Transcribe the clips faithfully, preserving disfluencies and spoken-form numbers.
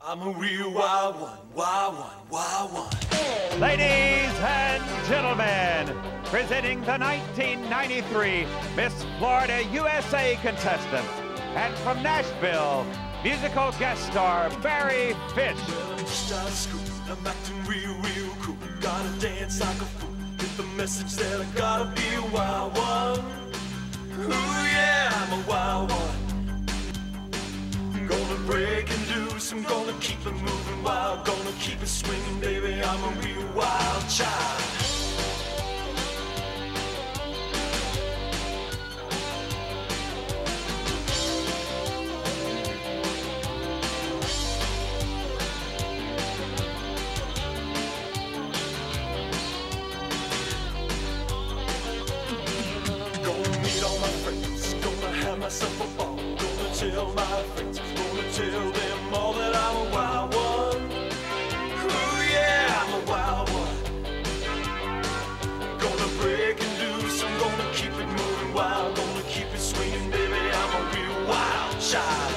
I'm a real wild one, wild one, wild one. Ladies and gentlemen, presenting the nineteen ninety-three Miss Florida U S A contestants, and from Nashville, musical guest star Barry Fish. I'm acting real, real cool. Gotta dance like a fool. Get the message that I gotta be a wild one. Ooh yeah, I'm a wild one. Gonna break and loose, I'm gonna keep it moving wild, gonna keep it swinging, baby, I'm a real wild child. Gonna meet all my friends, gonna have myself a ball, gonna tell my friends, gonna tell them all that I'm a wild one. Ooh yeah, I'm a wild one. Gonna break and loose, I'm gonna keep it moving wild, gonna keep it swinging, baby, I'm a real wild child.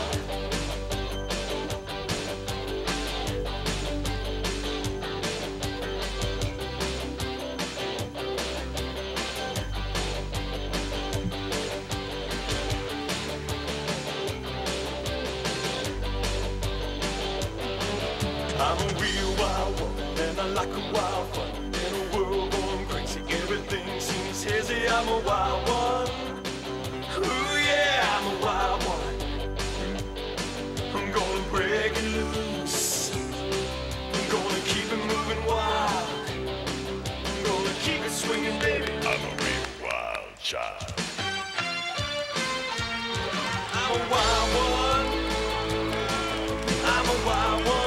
I'm a real wild one, and I like a wild fun. In a world going crazy, everything seems hazy. I'm a wild one. Ooh yeah, I'm a wild one. I'm gonna break it loose. I'm gonna keep it moving wild. I'm gonna keep it swinging, baby. I'm a real wild child. I'm a wild one. I'm a wild one.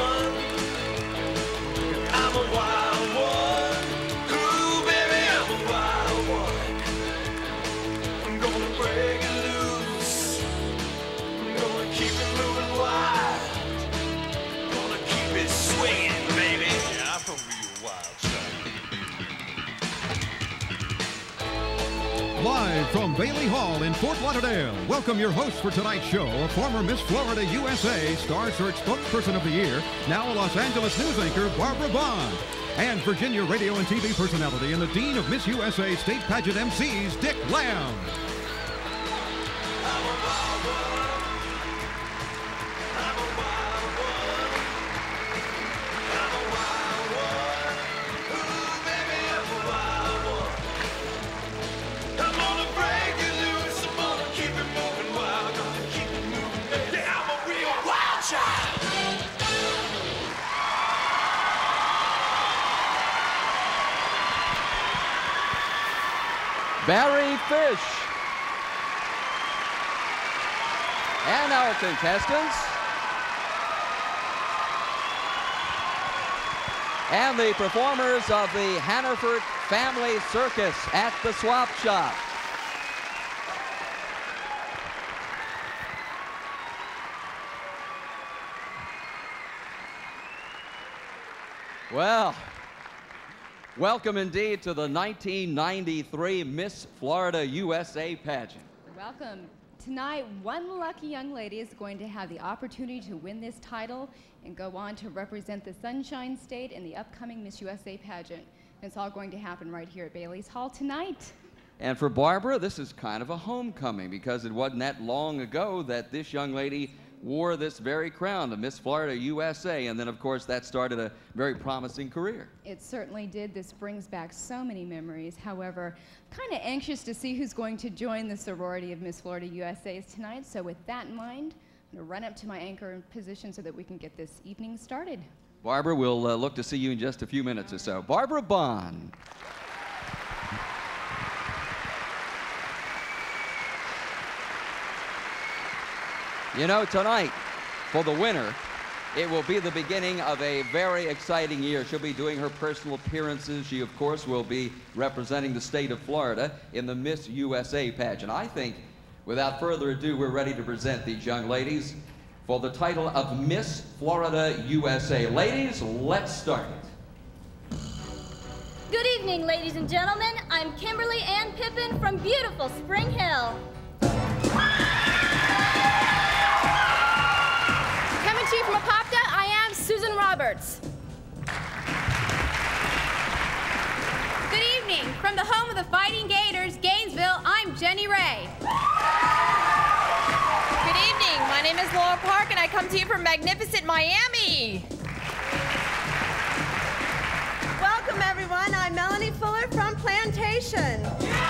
I'm a wild one. Ooh, baby, I'm a wild one. I'm gonna break it loose. I'm gonna keep it moving wild. Gonna keep it swinging, baby. Yeah, I'm a real wild child. Live from Bailey Hall in Fort Lauderdale, welcome your host for tonight's show, a former Miss Florida U S A Star Search Spokesperson of the Year, now a Los Angeles news anchor, Barbara Bond, and Virginia radio and T V personality and the Dean of Miss U S A State Pageant M Cs, Dick Lamb. I'm a wild one. I'm a wild one. I'm a wild one. Ooh, baby, I'm a wild one. I'm gonna break it loose. I'm gonna keep it moving wild. Gonna keep it moving, baby. Yeah, I'm a real wild child. Barry Fish. And our contestants. And the performers of the Hannaford Family Circus at the Swap Shop. Well, welcome indeed to the nineteen ninety-three Miss Florida U S A pageant. Welcome. Tonight, one lucky young lady is going to have the opportunity to win this title and go on to represent the Sunshine State in the upcoming Miss U S A pageant. And it's all going to happen right here at Bailey's Hall tonight. And for Barbara, this is kind of a homecoming because it wasn't that long ago that this young lady wore this very crown, the Miss Florida U S A, and then of course that started a very promising career. It certainly did. This brings back so many memories. However, kind of anxious to see who's going to join the sorority of Miss Florida U S As tonight. So with that in mind, I'm going to run up to my anchor position so that we can get this evening started. Barbara, we'll uh, look to see you in just a few minutes or so. Barbara Bond. You know, tonight, for the winner, it will be the beginning of a very exciting year. She'll be doing her personal appearances. She, of course, will be representing the state of Florida in the Miss U S A pageant. I think, without further ado, we're ready to present these young ladies for the title of Miss Florida U S A. Ladies, let's start it. Good evening, ladies and gentlemen. I'm Kimberly Ann Pippin from beautiful Spring Hill. Coming to you from Apopka, I am Roberts. Good evening. From the home of the Fighting Gators, Gainesville, I'm Jenny Ray. Good evening. My name is Laura Park, and I come to you from magnificent Miami. Welcome, everyone. I'm Melanie Fuller from Plantation.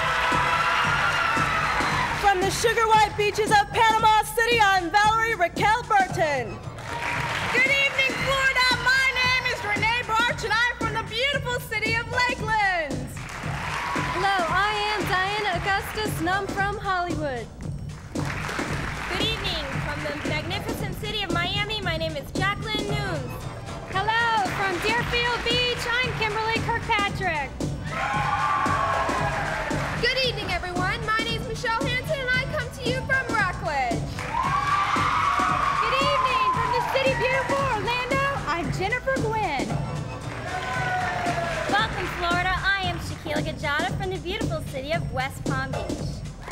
From the sugar white beaches of Panama City, I'm Valerie Raquel Burton. Good evening, Florida. My name is Renee Barch, and I'm from the beautiful city of Lakeland. Hello, I am Diana Augustus, and I'm from Hollywood. Good evening. From the magnificent city of Miami, my name is Jacqueline Nunes. Hello, from Deerfield Beach, I'm Kimberly Kirkpatrick. Good evening, everyone. My name is Michelle Hanson, and I come to you from Rockledge. Good evening, from the city beautiful Orlando, I'm Jennifer Gwynn. Welcome, Florida. I am Shaquille Gajada from the beautiful city of West Palm Beach.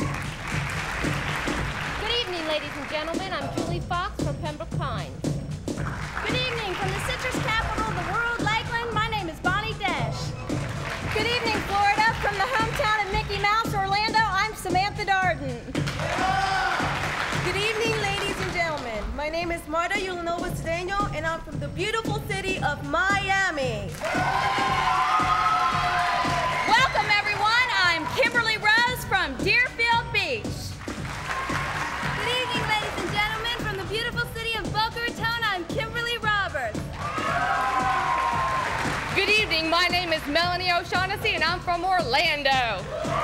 Good evening, ladies and gentlemen, I'm Julie Fox from Pembroke Pines. Good evening, from the citrus capital of the world, Lakeland, my name is Bonnie Dash. Good evening, Florida. From the hometown of Mickey Mouse, Orlando, I'm Samantha Darden. Good evening, ladies and gentlemen. My name is Marta Yulanova Cedeno, and I'm from the beautiful city of Miami. Welcome, everyone. I'm Kimberly Rose from Deerfield Beach. Good evening, ladies and gentlemen. From the beautiful city of Boca Raton, I'm Kimberly Roberts. Good evening. My name is Melanie O'Shaughnessy, and I'm from Orlando.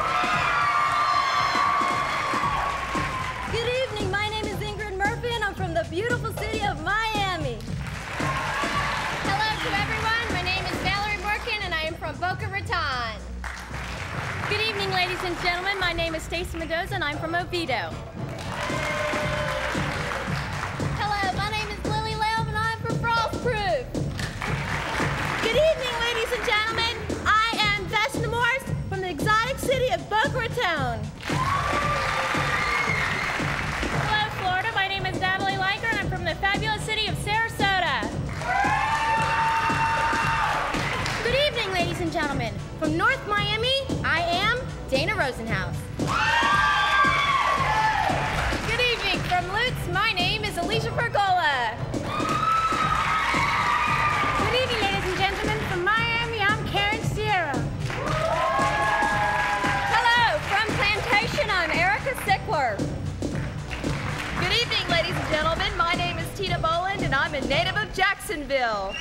Good evening. My name is Ingrid Murphy, and I'm from the beautiful city of Miami. Hello to everyone, my name is Valerie Morgan and I am from Boca Raton. Good evening, ladies and gentlemen. My name is Stacy Mendoza, and I'm from Oviedo. Hello, my name is Lily Laub and I'm from Frostproof. Good evening, ladies and gentlemen. I am Vashna Morris from the exotic city of Boca Raton. Hello, Florida. My name is Natalie Liker, and I'm from the fabulous city of Sarasota. Good evening, ladies and gentlemen. From North Miami, I am Dana Rosenhaus. Good evening. From Lutz, my name is Alicia Pergola. Good evening, ladies and gentlemen. From Miami, I'm Karen Sierra. Hello. From Plantation, I'm Erica Sickler. Good evening, ladies and gentlemen. My name is Tina Boland, and I'm a native of Jacksonville.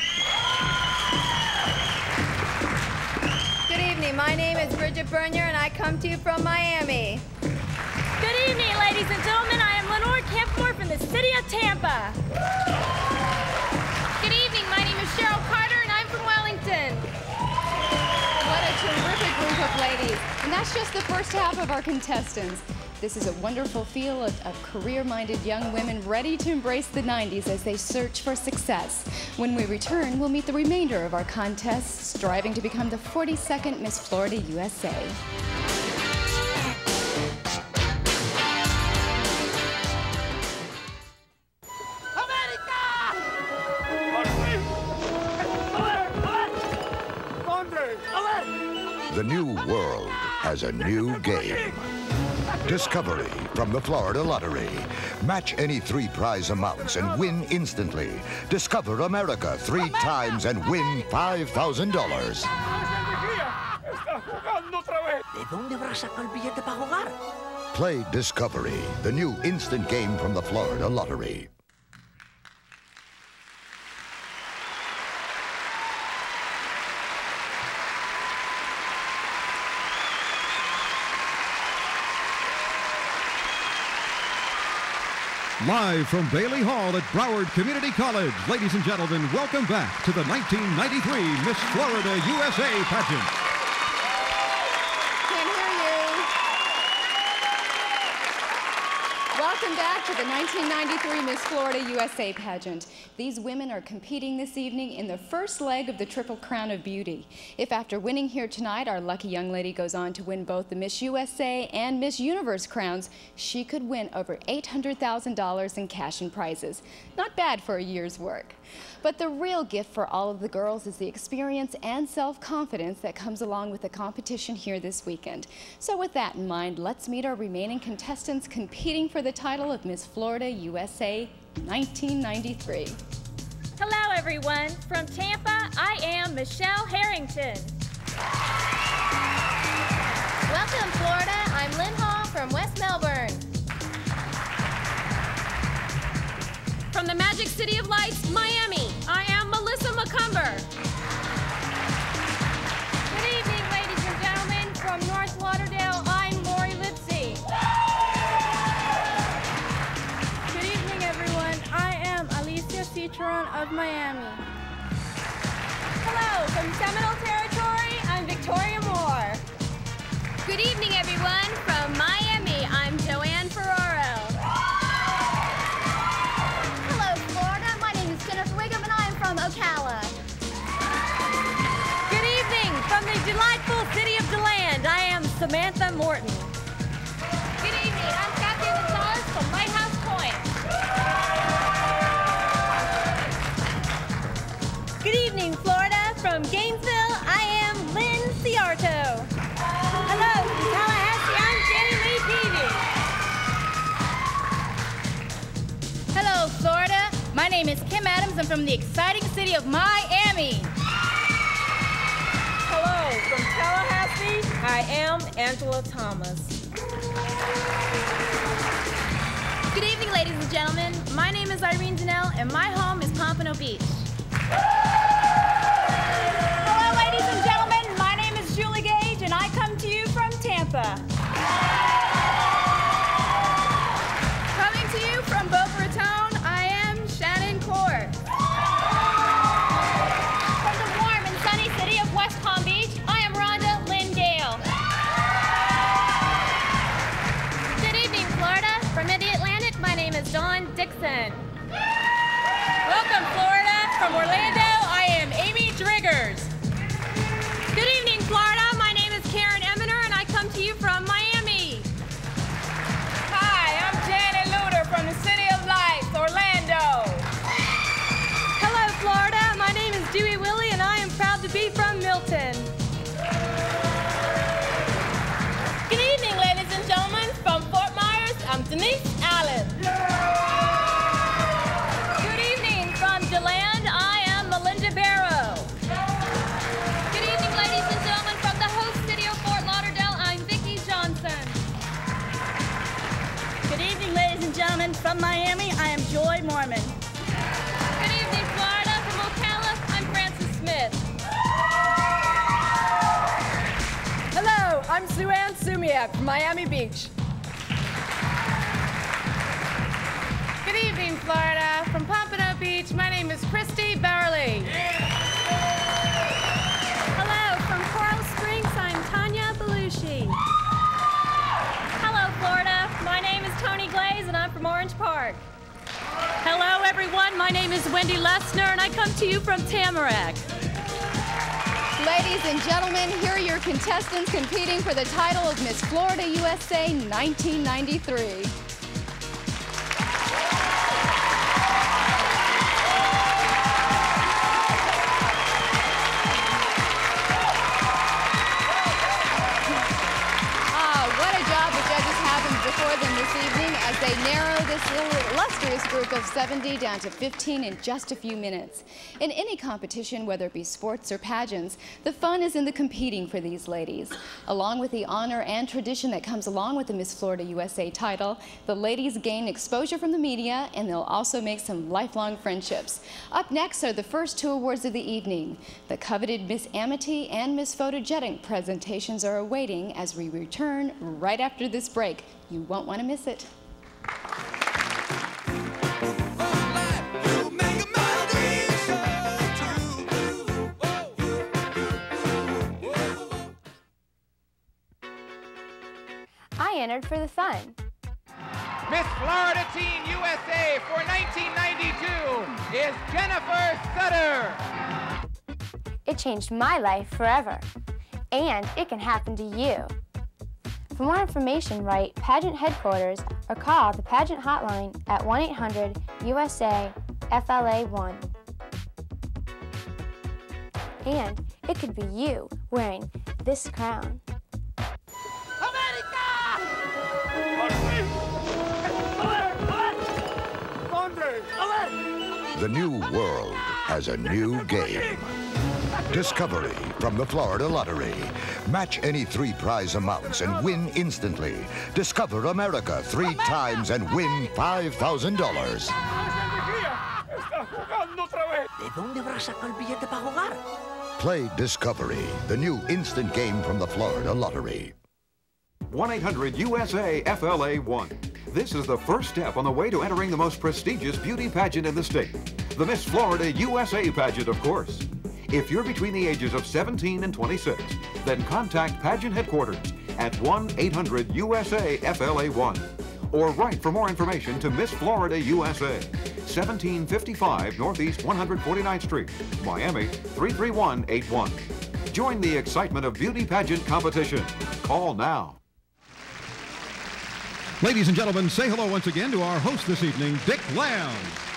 Good evening. My name is Bridget Bernier, and I come to you from Miami. Good evening, ladies and gentlemen. I am Lenore Campmore from the city of Tampa. Good evening. My name is Cheryl Carter, and I'm from Wellington. What a terrific group of ladies. And that's just the first half of our contestants. This is a wonderful feel of, of career-minded young women ready to embrace the nineties as they search for success. When we return, we'll meet the remainder of our contests, striving to become the forty-second Miss Florida U S A. The new world has a new game. Discovery from the Florida Lottery. Match any three prize amounts and win instantly. Discover America three times and win five thousand dollars. ¿De dónde habrá sacado el billete para jugar? Play Discovery, the new instant game from the Florida Lottery. Live from Bailey Hall at Broward Community College, ladies and gentlemen, welcome back to the nineteen ninety-three Miss Florida U S A pageant. Can't hear you. Welcome back to the nineteen ninety-three Miss Florida U S A pageant. These women are competing this evening in the first leg of the Triple Crown of Beauty. If after winning here tonight, our lucky young lady goes on to win both the Miss U S A and Miss Universe crowns, she could win over eight hundred thousand dollars in cash and prizes. Not bad for a year's work. But the real gift for all of the girls is the experience and self-confidence that comes along with the competition here this weekend. So with that in mind, let's meet our remaining contestants competing for the title of Miss Florida U S A nineteen ninety-three. Hello, everyone. From Tampa, I am Michelle Harrington. Welcome, Florida. I'm Lynn Hall from West Melbourne. From the Magic City of Lights, Miami, I am Melissa McCumber. Good evening, ladies and gentlemen. From North Lauderdale, I'm Lori Lipsy. Good evening, everyone. I am Alicia Citron of Miami. Hello, from Seminole Territory, I'm Victoria Moore. Good evening, everyone. From Miami, I'm Joanne Ferraro. Hello, Florida. My name is Jennifer Wiggum, and I'm from Ocala. Good evening, from the delightful city of DeLand, I am Samantha Morton. Good evening. I'm Kathy Gonzalez from Lighthouse Point. Good evening, Florida. From Gainesville, I am Lynn Ciarto. Hello, from Tallahassee, I'm Jenny Lee Peavy. Hello, Florida. My name is Kim Adams. I'm from the exciting city of Miami. Hello, from Tallahassee, I am Angela Thomas. Good evening, ladies and gentlemen. My name is Irene Danell, and my home is Pompano Beach. Hello, ladies and gentlemen. My name is Julie Gage, and I come to you from Tampa. Coming to you from Boca Raton, I am Shannon Core. From the warm and sunny city of West Palm Beach, I am Rhonda Lynn Gale. Good evening, Florida. From Mid-Atlantic, my name is Dawn Dixon. Welcome, Florida. From Orlando, I am Amy Driggers. Good evening, Florida. My name is Karen Eminer, and I come to you from Miami. Hi, I'm Janet Luder from the City of Lights, Orlando. Hello, Florida. My name is Dewey Willie, and I am proud to be from Milton. Good evening, ladies and gentlemen. From Fort Myers, I'm Denise Allen. Good evening. From DeLand, I am Melinda Barrow. Good evening, ladies and gentlemen. From the host city of Fort Lauderdale, I'm Vicki Johnson. Good evening, ladies and gentlemen. From Miami, I am Joy Mormon. Good evening, Florida. From Ocala, I'm Frances Smith. Hello, I'm Sue Ann Sumiak from Miami Beach. Good evening, Florida. From Pompano Beach, my name is Christy Barley. Hello, from Coral Springs, I'm Tanya Belushi. Hello, Florida. My name is Tony Glaze, and I'm from Orange Park. Hello, everyone. My name is Wendy Lessner, and I come to you from Tamarack. Ladies and gentlemen, here are your contestants competing for the title of Miss Florida U S A nineteen ninety-three. Before them this evening as they narrow this illustrious group of seventy down to fifteen in just a few minutes. In any competition, whether it be sports or pageants, the fun is in the competing for these ladies. Along with the honor and tradition that comes along with the Miss Florida U S A title, the ladies gain exposure from the media, and they'll also make some lifelong friendships. Up next are the first two awards of the evening. The coveted Miss Amity and Miss Photogenic presentations are awaiting as we return right after this break. You won't want to miss it. I entered for the fun. Miss Florida Teen U S A for nineteen ninety-two is Jennifer Sutter. It changed my life forever, and it can happen to you. For more information, write Pageant Headquarters or call the Pageant Hotline at one eight hundred U S A F L A one. And it could be you wearing this crown. The new world has a new game. Discovery from the Florida Lottery. Match any three prize amounts and win instantly. Discover America three times and win five thousand dollars. ¿De dónde habrá sacado el billete para jugar? Play Discovery, the new instant game from the Florida Lottery. one eight hundred U S A F L A one. This is the first step on the way to entering the most prestigious beauty pageant in the state. The Miss Florida U S A pageant, of course. If you're between the ages of seventeen and twenty-six, then contact pageant headquarters at one eight hundred U S A F L A one. Or write for more information to Miss Florida U S A, seventeen fifty-five Northeast one hundred forty-ninth Street, Miami three three one eight one. Join the excitement of beauty pageant competition. Call now. Ladies and gentlemen, say hello once again to our host this evening, Dick Lowndes.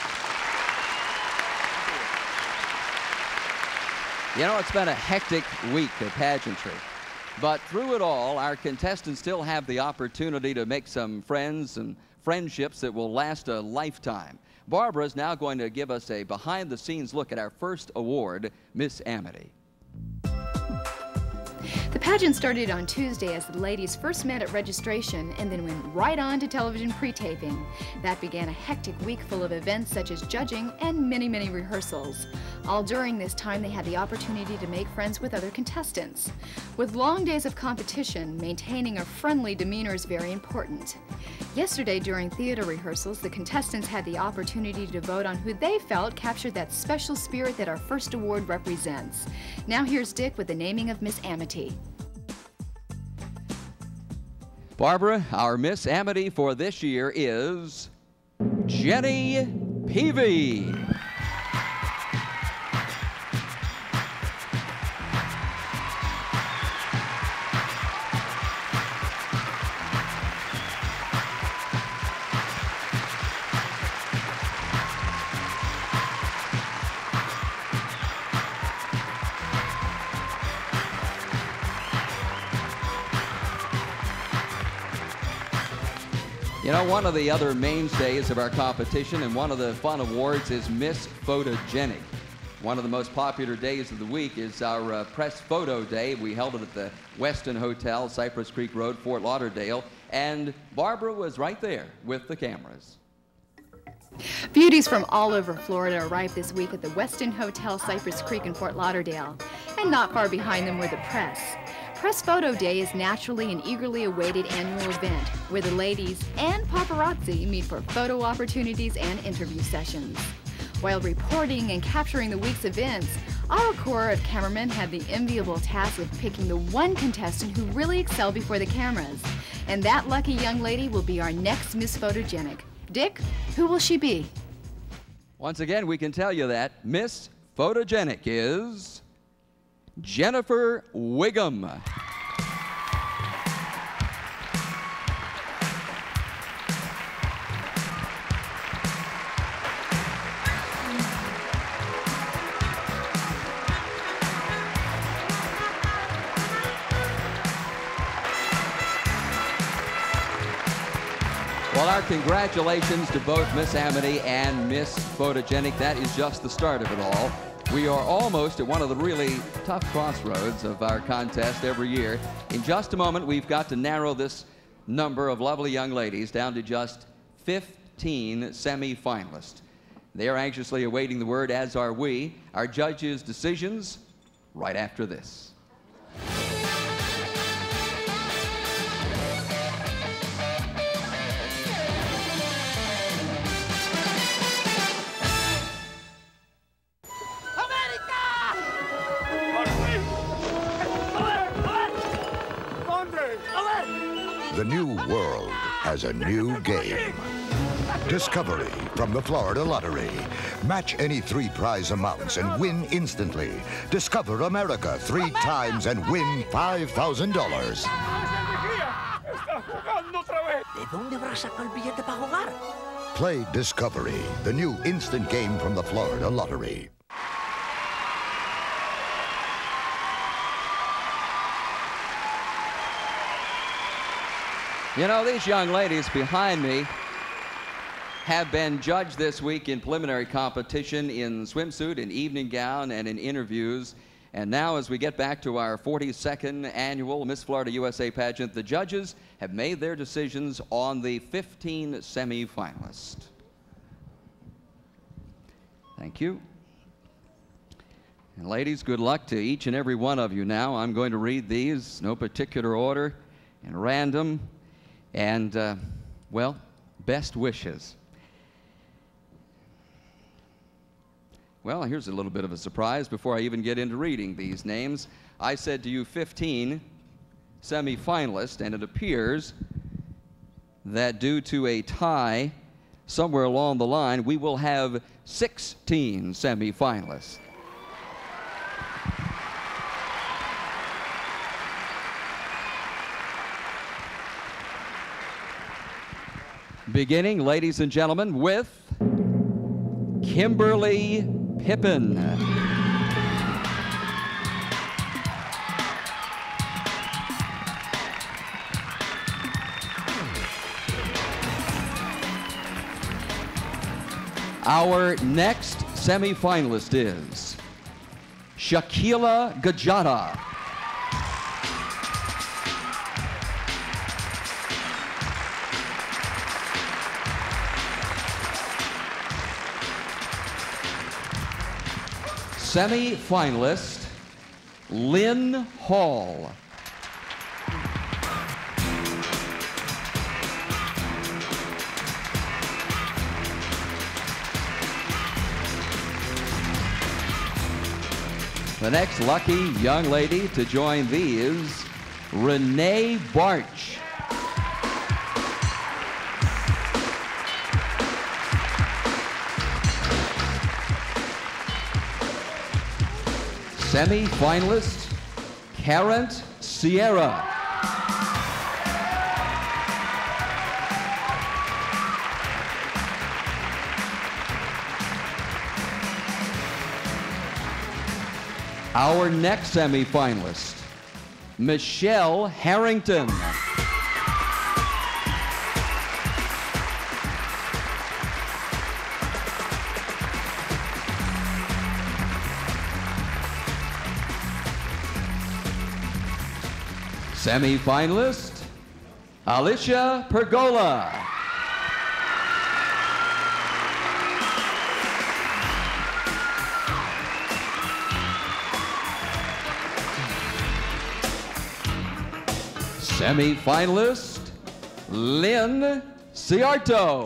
You know, it's been a hectic week of pageantry. But through it all, our contestants still have the opportunity to make some friends and friendships that will last a lifetime. Barbara is now going to give us a behind-the-scenes look at our first award, Miss Amity. The pageant started on Tuesday as the ladies first met at registration and then went right on to television pre-taping. That began a hectic week full of events such as judging and many, many rehearsals. All during this time, they had the opportunity to make friends with other contestants. With long days of competition, maintaining a friendly demeanor is very important. Yesterday, during theater rehearsals, the contestants had the opportunity to vote on who they felt captured that special spirit that our first award represents. Now here's Dick with the naming of Miss Amity. Barbara, our Miss Amity for this year is Jenny Peavy. You know, one of the other mainstays of our competition and one of the fun awards is Miss Photogenic. One of the most popular days of the week is our uh, press photo day. We held it at the Westin Hotel, Cypress Creek Road, Fort Lauderdale, and Barbara was right there with the cameras. Beauties from all over Florida arrived this week at the Westin Hotel, Cypress Creek in Fort Lauderdale, and not far behind them were the press. Press Photo Day is naturally an eagerly awaited annual event where the ladies and paparazzi meet for photo opportunities and interview sessions. While reporting and capturing the week's events, our corps of cameramen had the enviable task of picking the one contestant who really excelled before the cameras. And that lucky young lady will be our next Miss Photogenic. Dick, who will she be? Once again, we can tell you that Miss Photogenic is Jennifer Wiggum. Well, our congratulations to both Miss Amity and Miss Photogenic. That is just the start of it all. We are almost at one of the really tough crossroads of our contest every year. In just a moment, we've got to narrow this number of lovely young ladies down to just fifteen semi-finalists. They are anxiously awaiting the word, as are we. Our judges' decisions right after this. The new world has a new game. Discovery from the Florida Lottery. Match any three prize amounts and win instantly. Discover America three times and win five thousand dollars. ¿De dónde habrá sacado el billete para jugar? Play Discovery, the new instant game from the Florida Lottery. You know, these young ladies behind me have been judged this week in preliminary competition in swimsuit, in evening gown, and in interviews. And now, as we get back to our forty-second annual Miss Florida U S A pageant, the judges have made their decisions on the fifteen semi-finalists. Thank you. And ladies, good luck to each and every one of you now. I'm going to read these, no particular order, and random. And, uh, well, best wishes. Well, here's a little bit of a surprise before I even get into reading these names. I said to you fifteen semi-finalists, and it appears that due to a tie somewhere along the line, we will have sixteen semi-finalists. Beginning, ladies and gentlemen, with Kimberly Pippin. Our next semifinalist is Shakila Gajada. Semi-finalist Lynn Hall. The next lucky young lady to join these, Renee Barch. Semi-finalist, Karen Sierra. Our next semi-finalist, Michelle Harrington. Semi-finalist, Alicia Pergola. Semi-finalist, Lynn Ciarto.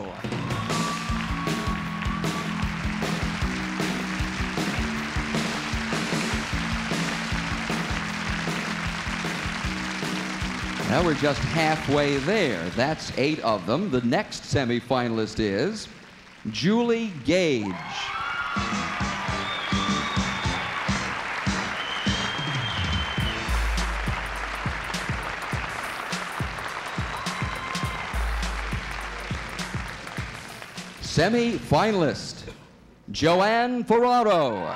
Now we're just halfway there. That's eight of them. The next semi-finalist is Julie Gage. Semi-finalist, Joanne Ferraro.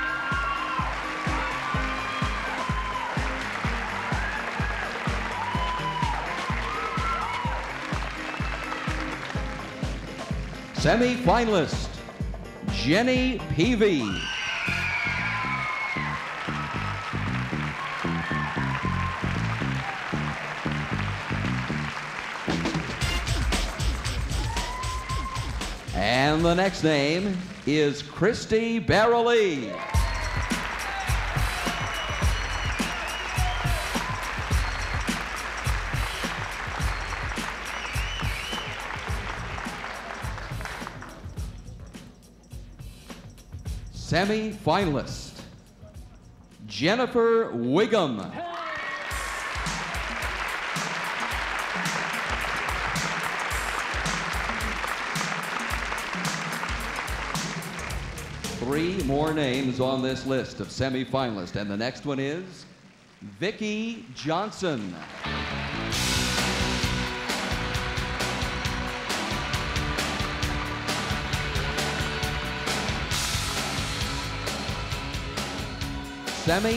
Semi-finalist, Jenny Peavy. And the next name is Christy Barreley. Semi-finalist, Jennifer Wiggum. Three more names on this list of semi-finalists, and the next one is Vicki Johnson.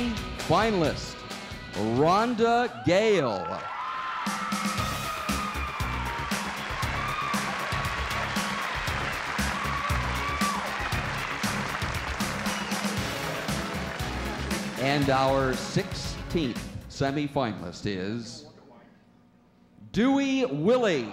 Semi-finalist, Rhonda Gale. And our sixteenth semifinalist is Dewey Willie.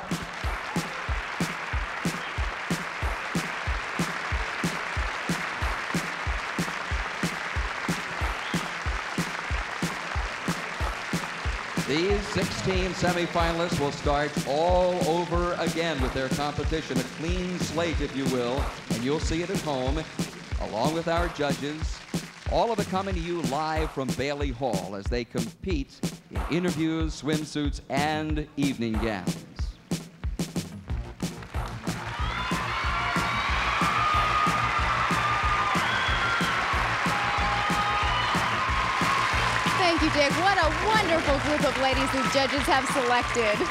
These sixteen semifinalists will start all over again with their competition, a clean slate, if you will, and you'll see it at home, along with our judges. All of it coming to you live from Bailey Hall as they compete in interviews, swimsuits, and evening gowns. Thank you, Dick. What a wonderful group of ladies these judges have selected.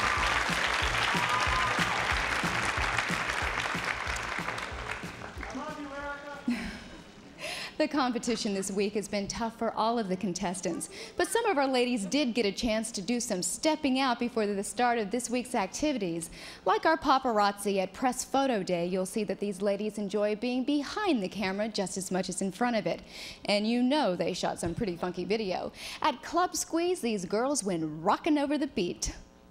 The competition this week has been tough for all of the contestants, but some of our ladies did get a chance to do some stepping out before the start of this week's activities. Like our paparazzi at Press Photo Day, you'll see that these ladies enjoy being behind the camera just as much as in front of it. And you know they shot some pretty funky video. At Club Squeeze, these girls went rockin' over the beat.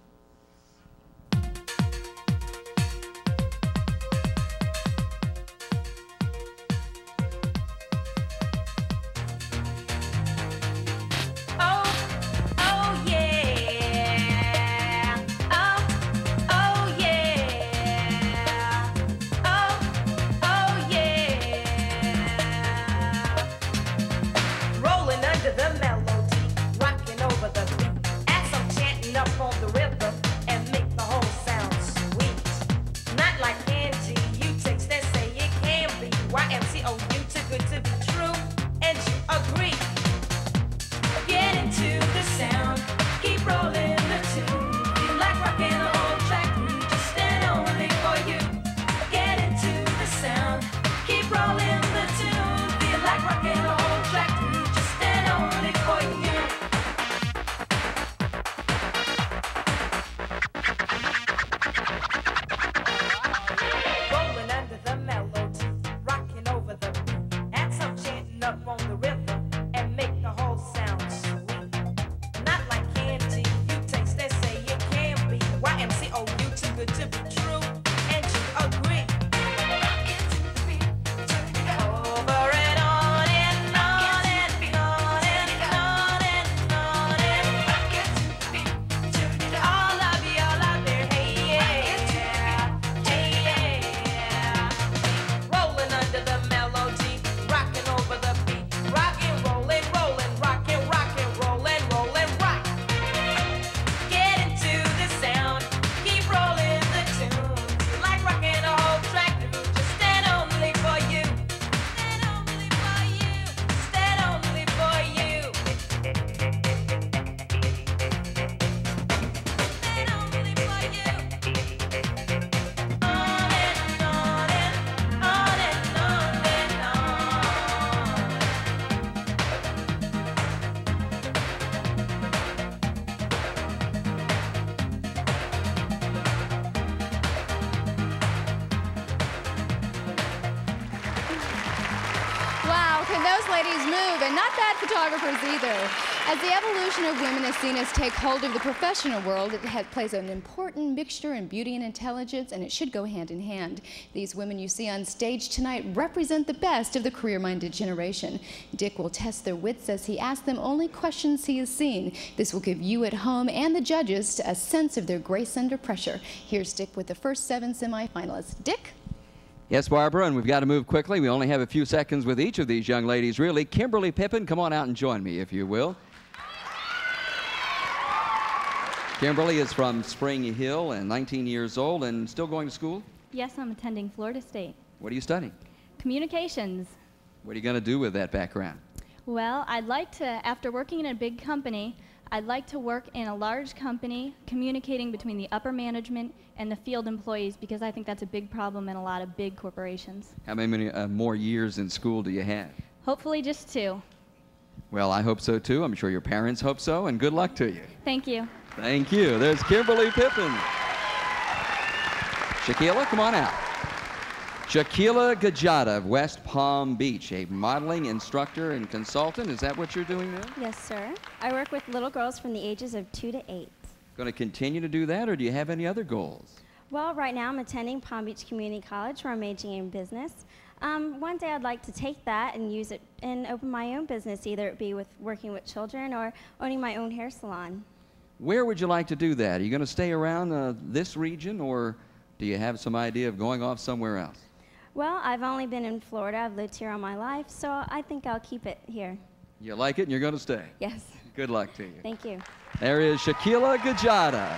Those ladies move, and not bad photographers either. As the evolution of women is seen as take hold of the professional world, it has, plays an important mixture in beauty and intelligence, and it should go hand in hand. These women you see on stage tonight represent the best of the career-minded generation. Dick will test their wits as he asks them only questions he has seen. This will give you at home and the judges a sense of their grace under pressure. Here's Dick with the first seven semifinalists. Dick? Yes, Barbara, and we've got to move quickly. We only have a few seconds with each of these young ladies, really. Kimberly Pippin, come on out and join me, if you will. Kimberly is from Spring Hill and nineteen years old and still going to school? Yes, I'm attending Florida State. What are you studying? Communications. What are you going to do with that background? Well, I'd like to, after working in a big company, I'd like to work in a large company communicating between the upper management and the field employees, because I think that's a big problem in a lot of big corporations. How many uh, more years in school do you have? Hopefully just two. Well, I hope so too. I'm sure your parents hope so, and good luck to you. Thank you. Thank you. There's Kimberly Pippin. Shaquilla, come on out. Shaquila Gajada of West Palm Beach, a modeling instructor and consultant. Is that what you're doing there? Yes, sir. I work with little girls from the ages of two to eight. Going to continue to do that, or do you have any other goals? Well, right now I'm attending Palm Beach Community College, where I'm majoring in business. Um, one day I'd like to take that and use it and open my own business, either it be with working with children or owning my own hair salon. Where would you like to do that? Are you going to stay around uh, this region, or do you have some idea of going off somewhere else? Well, I've only been in Florida. I've lived here all my life, so I think I'll keep it here. You like it and you're going to stay? Yes. Good luck to you. Thank you. There is Shaquila Gajada.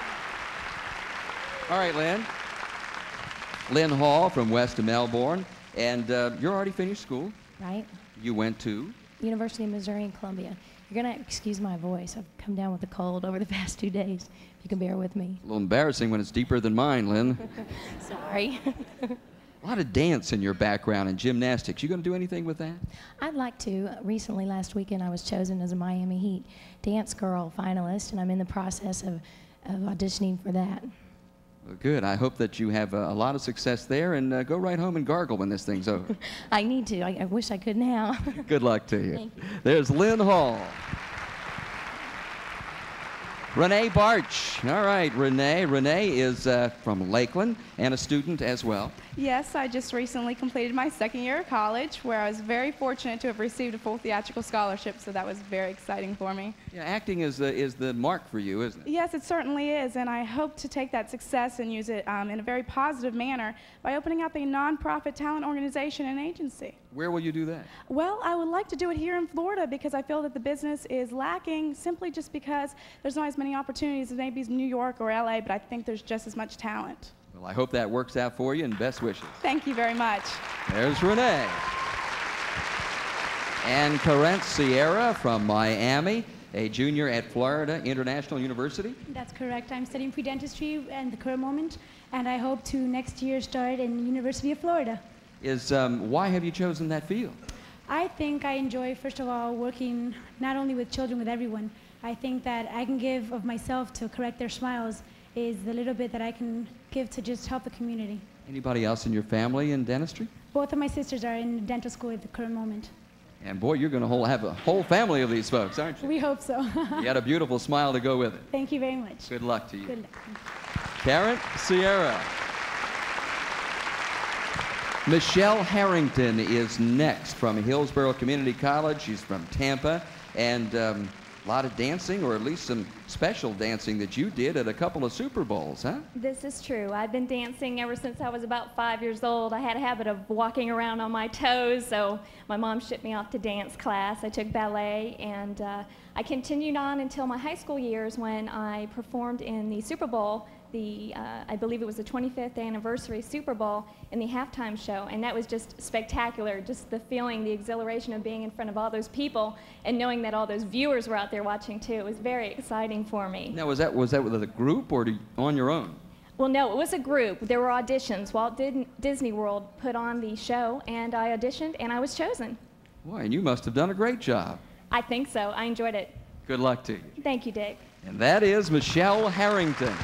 All right, Lynn. Lynn Hall from west of Melbourne. And uh, you're already finished school. Right. You went to? University of Missouri in Columbia. You're going to excuse my voice. I've come down with a cold over the past two days. If you can bear with me. A little embarrassing when it's deeper than mine, Lynn. Sorry. A lot of dance in your background and gymnastics. You going to do anything with that? I'd like to. Recently, last weekend, I was chosen as a Miami Heat Dance Girl finalist, and I'm in the process of, of auditioning for that. Well, good. I hope that you have uh, a lot of success there, and uh, go right home and gargle when this thing's over. I need to. I, I wish I could now. Good luck to you. Thank you. There's Lynn Hall. Renee Barch. All right, Renee. Renee is uh, from Lakeland and a student as well. Yes, I just recently completed my second year of college, where I was very fortunate to have received a full theatrical scholarship, so that was very exciting for me. Yeah, acting is the, is the mark for you, isn't it? Yes, it certainly is, and I hope to take that success and use it um, in a very positive manner by opening up a nonprofit talent organization and agency. Where will you do that? Well, I would like to do it here in Florida because I feel that the business is lacking simply just because there's not as many opportunities as maybe New York or L A, but I think there's just as much talent. Well, I hope that works out for you, and best wishes. Thank you very much. There's Renee. And Carent Sierra from Miami, a junior at Florida International University. That's correct. I'm studying pre-dentistry at the current moment, and I hope to next year start in University of Florida. Is, um, why have you chosen that field? I think I enjoy, first of all, working not only with children, with everyone. I think that I can give of myself to correct their smiles is the little bit that I can give to just help the community. Anybody else in your family in dentistry? Both of my sisters are in dental school at the current moment. And boy, you're going to have a whole family of these folks, aren't you? We hope so. You had a beautiful smile to go with it. Thank you very much. Good luck to you. Good luck. Carent Sierra. Michelle Harrington is next from Hillsborough Community College. She's from Tampa. And um, a lot of dancing, or at least some special dancing that you did at a couple of Super Bowls, huh? This is true. I've been dancing ever since I was about five years old. I had a habit of walking around on my toes, so my mom shipped me off to dance class. I took ballet, and uh, I continued on until my high school years when I performed in the Super Bowl, the, uh, I believe it was the twenty-fifth anniversary Super Bowl, in the halftime show, and that was just spectacular. Just the feeling, the exhilaration of being in front of all those people and knowing that all those viewers were out there watching too. It was very exciting for me. Now, was that, was that with a group or do, on your own? Well, no, it was a group. There were auditions. Walt Disney World put on the show, and I auditioned, and I was chosen. Boy, and you must have done a great job. I think so. I enjoyed it. Good luck to you. Thank you, Dick. And that is Michelle Harrington.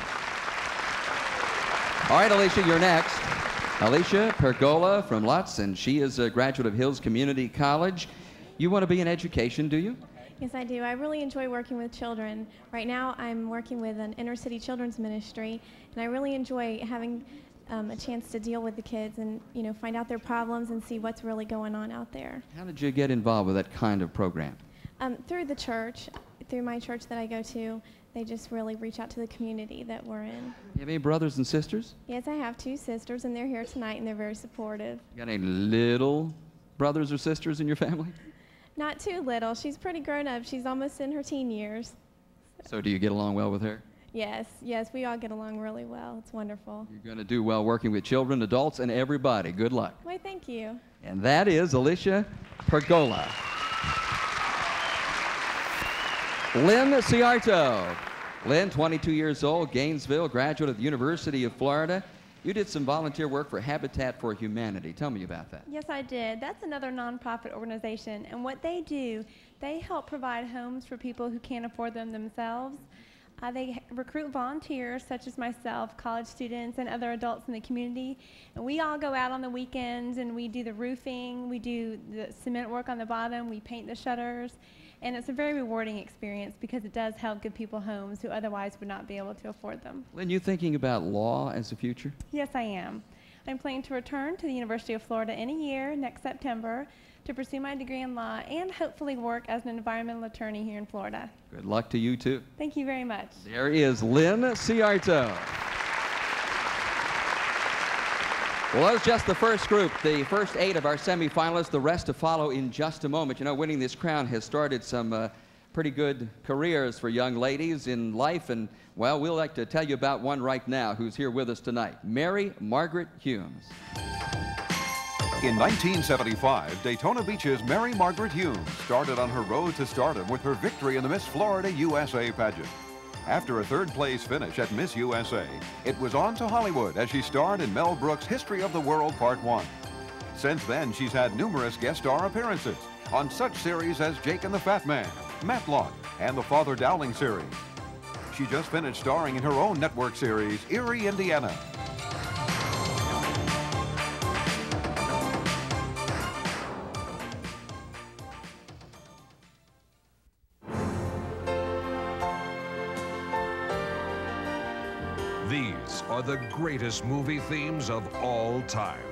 All right, Alicia, you're next. Alicia Pergola from Lutz, and she is a graduate of Hills Community College. You want to be in education, do you? Yes, I do. I really enjoy working with children. Right now, I'm working with an inner city children's ministry, and I really enjoy having um, a chance to deal with the kids and, you know, find out their problems and see what's really going on out there. How did you get involved with that kind of program? Um, through the church, through my church that I go to, they just really reach out to the community that we're in. You have any brothers and sisters? Yes, I have two sisters, and they're here tonight, and they're very supportive. You got any little brothers or sisters in your family? Not too little. She's pretty grown up. She's almost in her teen years. So do you get along well with her? Yes, yes, we all get along really well. It's wonderful. You're going to do well working with children, adults, and everybody. Good luck. Why, thank you. And that is Alicia Pergola. Lynn Ciarto. Lynn, twenty-two years old, Gainesville, graduate of the University of Florida. You did some volunteer work for Habitat for Humanity. Tell me about that. Yes, I did. That's another nonprofit organization, and what they do, they help provide homes for people who can't afford them themselves. Uh, they recruit volunteers such as myself, college students, and other adults in the community. And we all go out on the weekends and we do the roofing, we do the cement work on the bottom, we paint the shutters. And it's a very rewarding experience because it does help give people homes who otherwise would not be able to afford them. Lynn, you thinking about law as a future? Yes, I am. I'm planning to return to the University of Florida in a year, next September, to pursue my degree in law and hopefully work as an environmental attorney here in Florida. Good luck to you, too. Thank you very much. There is Lynn Ciarto. Well, that was just the first group, the first eight of our semifinalists, the rest to follow in just a moment. You know, winning this crown has started some uh, pretty good careers for young ladies in life, and, well, we'd like to tell you about one right now who's here with us tonight, Mary Margaret Humes. In nineteen seventy-five, Daytona Beach's Mary Margaret Humes started on her road to stardom with her victory in the Miss Florida U S A pageant. After a third-place finish at Miss U S A, it was on to Hollywood as she starred in Mel Brooks' History of the World Part one. Since then, she's had numerous guest star appearances on such series as Jake and the Fat Man, Matlock, and the Father Dowling series. She just finished starring in her own network series, Erie, Indiana. These are the greatest movie themes of all time.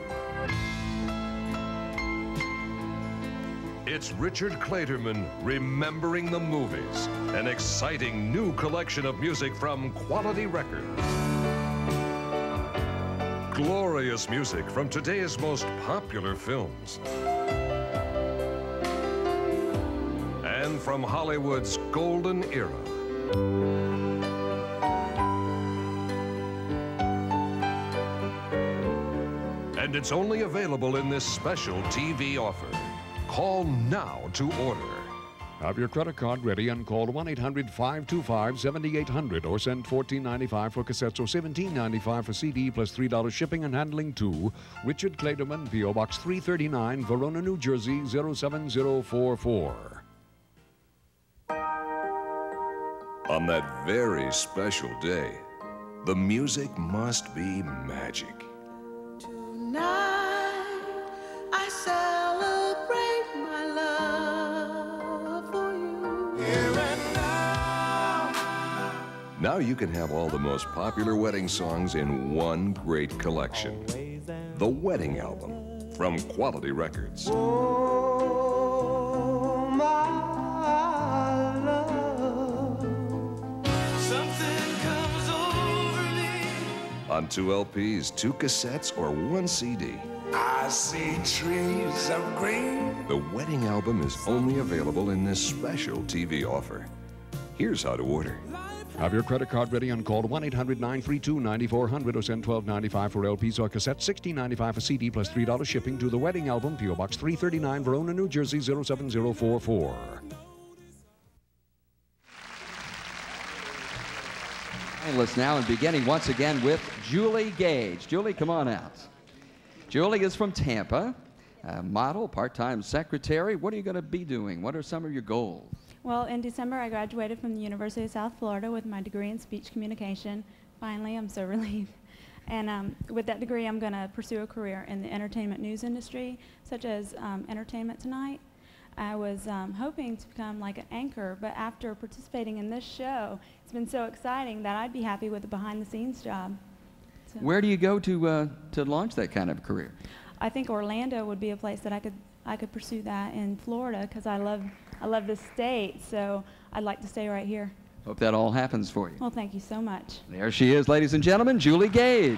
It's Richard Clayderman remembering the movies, an exciting new collection of music from Quality Records. Glorious music from today's most popular films. And from Hollywood's golden era. And it's only available in this special T V offer. Call now to order. Have your credit card ready and call one eight hundred, five two five, seven eight zero zero or send fourteen ninety-five for cassettes or seventeen ninety-five for C D plus three dollars shipping and handling to Richard Clayderman, P O Box three thirty-nine, Verona, New Jersey zero seven zero four four. On that very special day, the music must be magic. Tonight, I celebrate my love for you. Here and now. Now you can have all the most popular wedding songs in one great collection. The Wedding Album from Quality Records. Oh, my love. Something comes over me. On two L Ps, two cassettes, or one C D. I see trees of green. The Wedding Album is only available in this special T V offer. Here's how to order. Have your credit card ready and call one eight hundred, nine three two, nine four zero zero or send twelve ninety-five for L Ps or cassettes, sixteen ninety-five for C D plus three dollars shipping to The Wedding Album, P O Box three thirty-nine, Verona, New Jersey zero seven zero four four. Let's now and beginning once again with Julie Gage. Julie, come on out. Julie is from Tampa, a model, part-time secretary. What are you going to be doing? What are some of your goals? Well, in December, I graduated from the University of South Florida with my degree in speech communication. Finally, I'm so relieved. And um, with that degree, I'm going to pursue a career in the entertainment news industry, such as um, Entertainment Tonight. I was um, hoping to become like an anchor, but after participating in this show, it's been so exciting that I'd be happy with a behind-the-scenes job. So Where do you go to uh, to launch that kind of career? I think Orlando would be a place that I could I could pursue that in Florida because I love I love this state, so I'd like to stay right here. Hope that all happens for you. Well, thank you so much. There she is, ladies and gentlemen, Julie Gage.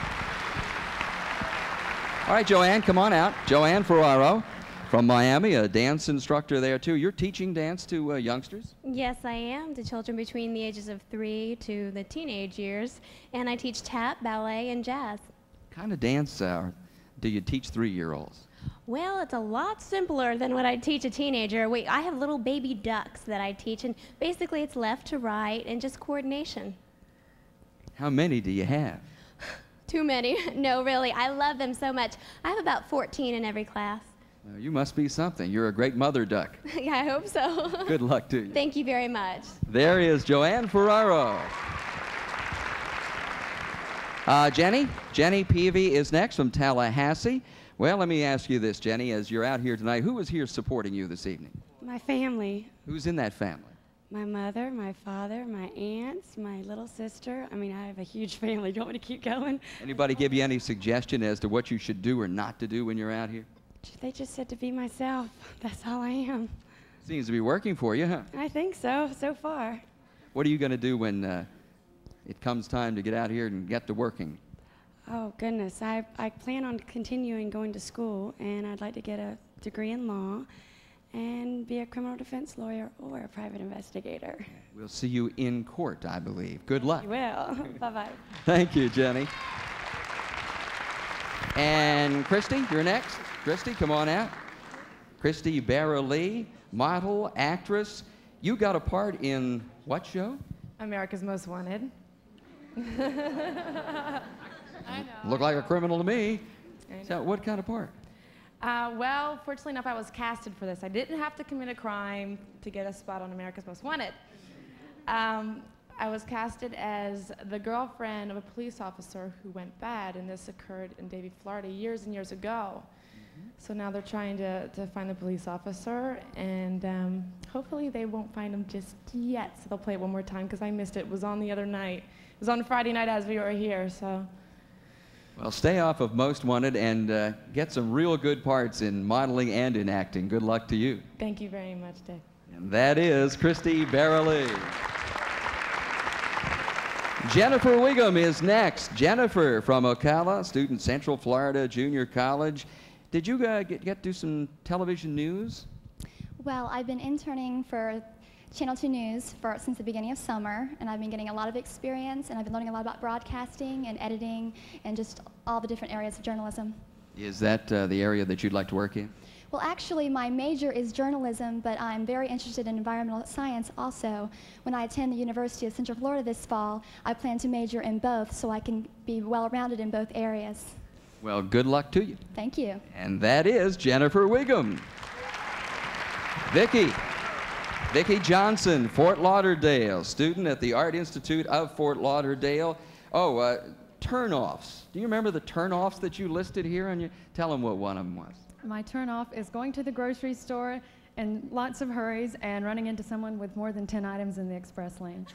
All right, Joanne, come on out. Joanne Ferraro from Miami, a dance instructor there too. You're teaching dance to uh, youngsters? Yes, I am, to children between the ages of three to the teenage years, and I teach tap, ballet, and jazz. What kind of dance uh, do you teach three-year-olds? Well, it's a lot simpler than what I teach a teenager. We, I have little baby ducks that I teach, and basically it's left to right and just coordination. How many do you have? Too many. No, really, I love them so much. I have about fourteen in every class. Well, you must be something. You're a great mother duck. Yeah, I hope so. Good luck to you. Thank you very much. There is Joanne Ferraro. Uh, Jenny, Jenny Peavy is next from Tallahassee. Well, let me ask you this, Jenny, as you're out here tonight, who is here supporting you this evening? My family. Who's in that family? My mother, my father, my aunts, my little sister. I mean, I have a huge family. Do you want me to keep going? Anybody give you any suggestion as to what you should do or not to do when you're out here? They just said to be myself. That's all I am. Seems to be working for you, huh? I think so, so far. What are you going to do when uh, it comes time to get out here and get to working? Oh, goodness. I, I plan on continuing going to school, and I'd like to get a degree in law and be a criminal defense lawyer or a private investigator. We'll see you in court, I believe. Good luck. You will. Bye-bye. Thank you, Jenny. And Christy, you're next. Christy, come on out. Christy Barra-Lee, model, actress. You got a part in what show? America's Most Wanted. I know. Look like a criminal to me. So what kind of part? Uh, well, fortunately enough, I was casted for this. I didn't have to commit a crime to get a spot on America's Most Wanted. Um, I was casted as the girlfriend of a police officer who went bad, and this occurred in Davie, Florida years and years ago. Mm-hmm. So now they're trying to, to find the police officer, and um, hopefully they won't find him just yet, so they'll play it one more time, because I missed it. It was on the other night. It was on Friday night as we were here, so. Well, stay off of Most Wanted and uh, get some real good parts in modeling and in acting. Good luck to you. Thank you very much, Dick. And that is Christy Barra-Lee. Jennifer Wiggum is next. Jennifer from Ocala, student, Central Florida Junior College. Did you uh, get, get to do some television news? Well, I've been interning for Channel two News for, since the beginning of summer, and I've been getting a lot of experience, and I've been learning a lot about broadcasting and editing and just all the different areas of journalism. Is that uh, the area that you'd like to work in? Well, actually, my major is journalism, but I'm very interested in environmental science also. When I attend the University of Central Florida this fall, I plan to major in both so I can be well-rounded in both areas. Well, good luck to you. Thank you. And that is Jennifer Wiggum. Vicki. Vicki Johnson, Fort Lauderdale, student at the Art Institute of Fort Lauderdale. Oh, uh, turnoffs. Do you remember the turnoffs that you listed here? And you tell them what one of them was. My turnoff is going to the grocery store and lots of hurries and running into someone with more than ten items in the express lane.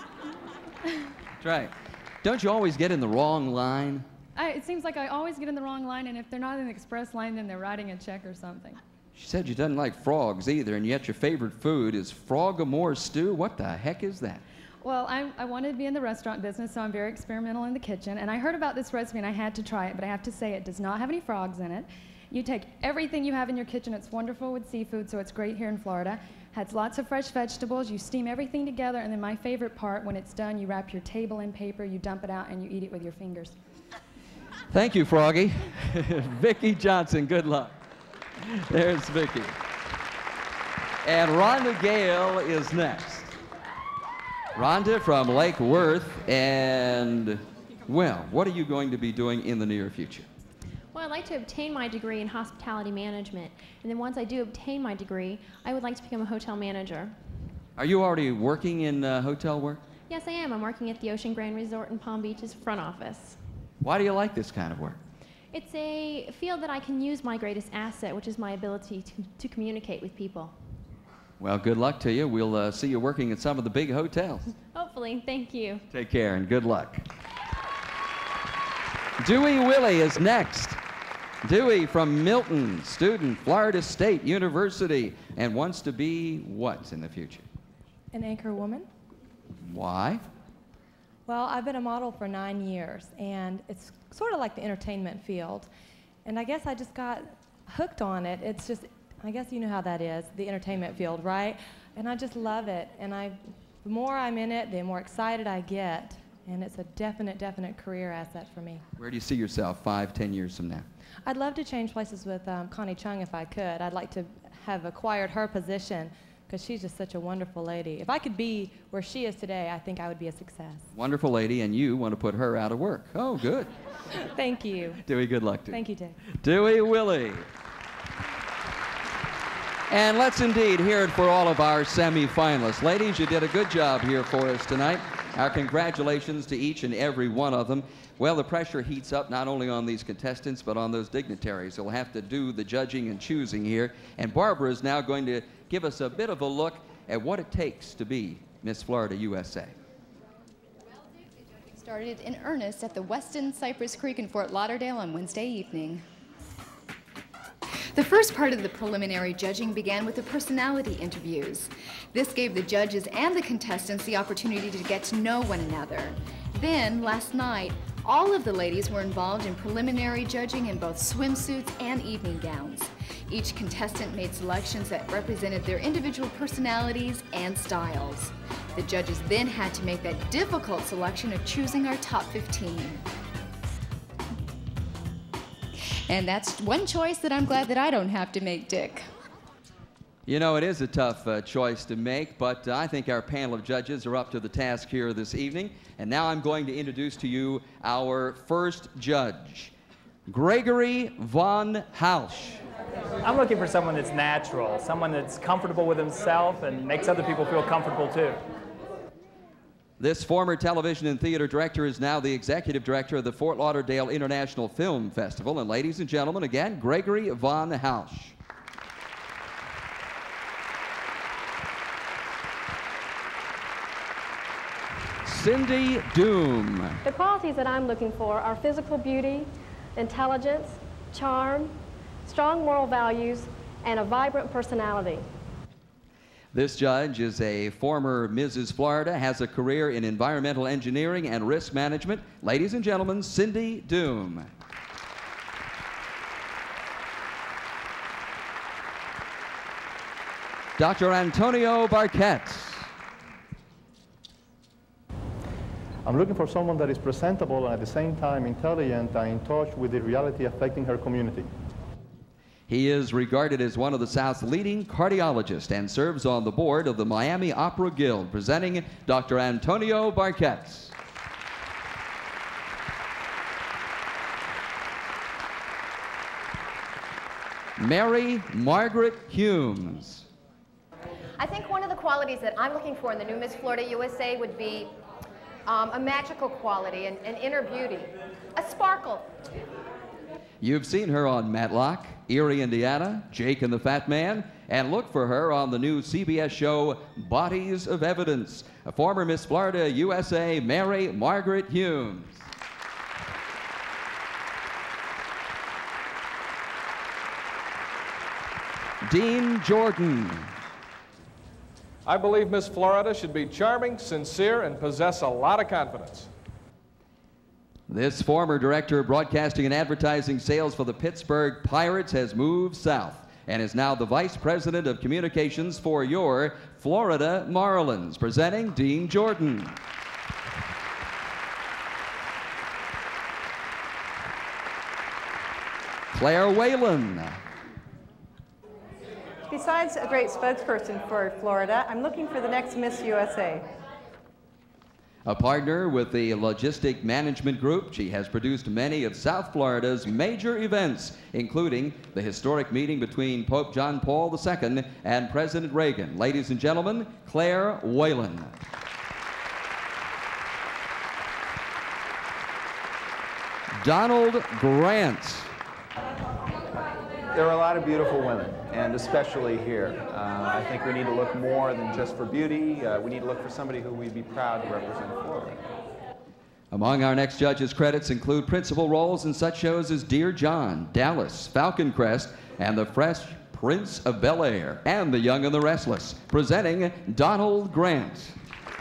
That's right. Don't you always get in the wrong line? I, it seems like I always get in the wrong line, and if they're not in the express line, then they're writing a check or something. She said you doesn't like frogs either, and yet your favorite food is frog-a-more stew. What the heck is that? Well, I, I wanted to be in the restaurant business, so I'm very experimental in the kitchen, and I heard about this recipe, and I had to try it, but I have to say it does not have any frogs in it. You take everything you have in your kitchen. It's wonderful with seafood, so it's great here in Florida. Has lots of fresh vegetables. You steam everything together, and then my favorite part, when it's done, you wrap your table in paper, you dump it out, and you eat it with your fingers. Thank you, Froggy. Vicki Johnson, good luck. There's Vicki. And Rhonda Gale is next. Rhonda from Lake Worth, and, well, what are you going to be doing in the near future? Well, I'd like to obtain my degree in hospitality management, and then once I do obtain my degree, I would like to become a hotel manager. Are you already working in uh, hotel work? Yes, I am. I'm working at the Ocean Grand Resort in Palm Beach's front office. Why do you like this kind of work? It's a field that I can use my greatest asset, which is my ability to, to communicate with people. Well, good luck to you. We'll uh, see you working at some of the big hotels. Hopefully. Thank you. Take care and good luck. Dewey Willie is next. Dewey from Milton, student, Florida State University, and wants to be what in the future? An anchor woman. Why? Well, I've been a model for nine years, and it's sort of like the entertainment field. And I guess I just got hooked on it. It's just, I guess you know how that is, the entertainment field, right? And I just love it. And I, the more I'm in it, the more excited I get. And it's a definite, definite career asset for me. Where do you see yourself five, ten years from now? I'd love to change places with um, Connie Chung if I could. I'd like to have acquired her position, because she's just such a wonderful lady. If I could be where she is today, I think I would be a success. Wonderful lady, and you want to put her out of work. Oh, good. Thank you. Dewey, good luck to you. Thank you, Dick. Dewey Willie. And let's indeed hear it for all of our semi-finalists. Ladies, you did a good job here for us tonight. Our congratulations to each and every one of them. Well, the pressure heats up not only on these contestants, but on those dignitaries who will have to do the judging and choosing here. And Barbara is now going to give us a bit of a look at what it takes to be Miss Florida U S A. Started in earnest at the Westin Cypress Creek in Fort Lauderdale on Wednesday evening. The first part of the preliminary judging began with the personality interviews. This gave the judges and the contestants the opportunity to get to know one another. Then, last night, all of the ladies were involved in preliminary judging in both swimsuits and evening gowns. Each contestant made selections that represented their individual personalities and styles. The judges then had to make that difficult selection of choosing our top fifteen. And that's one choice that I'm glad that I don't have to make, Dick. You know, it is a tough uh, choice to make, but uh, I think our panel of judges are up to the task here this evening. And now I'm going to introduce to you our first judge, Gregory Von Hausch. I'm looking for someone that's natural, someone that's comfortable with himself and makes other people feel comfortable too. This former television and theater director is now the executive director of the Fort Lauderdale International Film Festival. And ladies and gentlemen, again, Gregory Von Hausch. Cindy Doom. The qualities that I'm looking for are physical beauty, intelligence, charm, strong moral values, and a vibrant personality. This judge is a former Missus Florida, has a career in environmental engineering and risk management. Ladies and gentlemen, Cindy Doom. Doctor Antonio Barquette. I'm looking for someone that is presentable and at the same time intelligent and in touch with the reality affecting her community. He is regarded as one of the South's leading cardiologists and serves on the board of the Miami Opera Guild, presenting Doctor Antonio Barquette. Mary Margaret Humes. I think one of the qualities that I'm looking for in the new Miss Florida U S A would be um, a magical quality, an, an inner beauty, a sparkle. You've seen her on Matlock, Erie, Indiana, Jake and the Fat Man, and look for her on the new C B S show Bodies of Evidence. A former Miss Florida U S A, Mary Margaret Humes. Dean Jordan. I believe Miss Florida should be charming, sincere, and possess a lot of confidence. This former director of broadcasting and advertising sales for the Pittsburgh Pirates has moved south and is now the vice president of communications for your Florida Marlins, presenting Dean Jordan. Claire Whalen. Besides a great spokesperson for Florida, I'm looking for the next Miss U S A. A partner with the Logistic Management Group, she has produced many of South Florida's major events, including the historic meeting between Pope John Paul the Second and President Reagan. Ladies and gentlemen, Claire Whalen. Donald Grant. There are a lot of beautiful women, and especially here. Uh, I think we need to look more than just for beauty. Uh, we need to look for somebody who we'd be proud to represent Florida. Among our next judges' credits include principal roles in such shows as Dear John, Dallas, Falcon Crest, and The Fresh Prince of Bel-Air, and The Young and the Restless, presenting Donald Grant.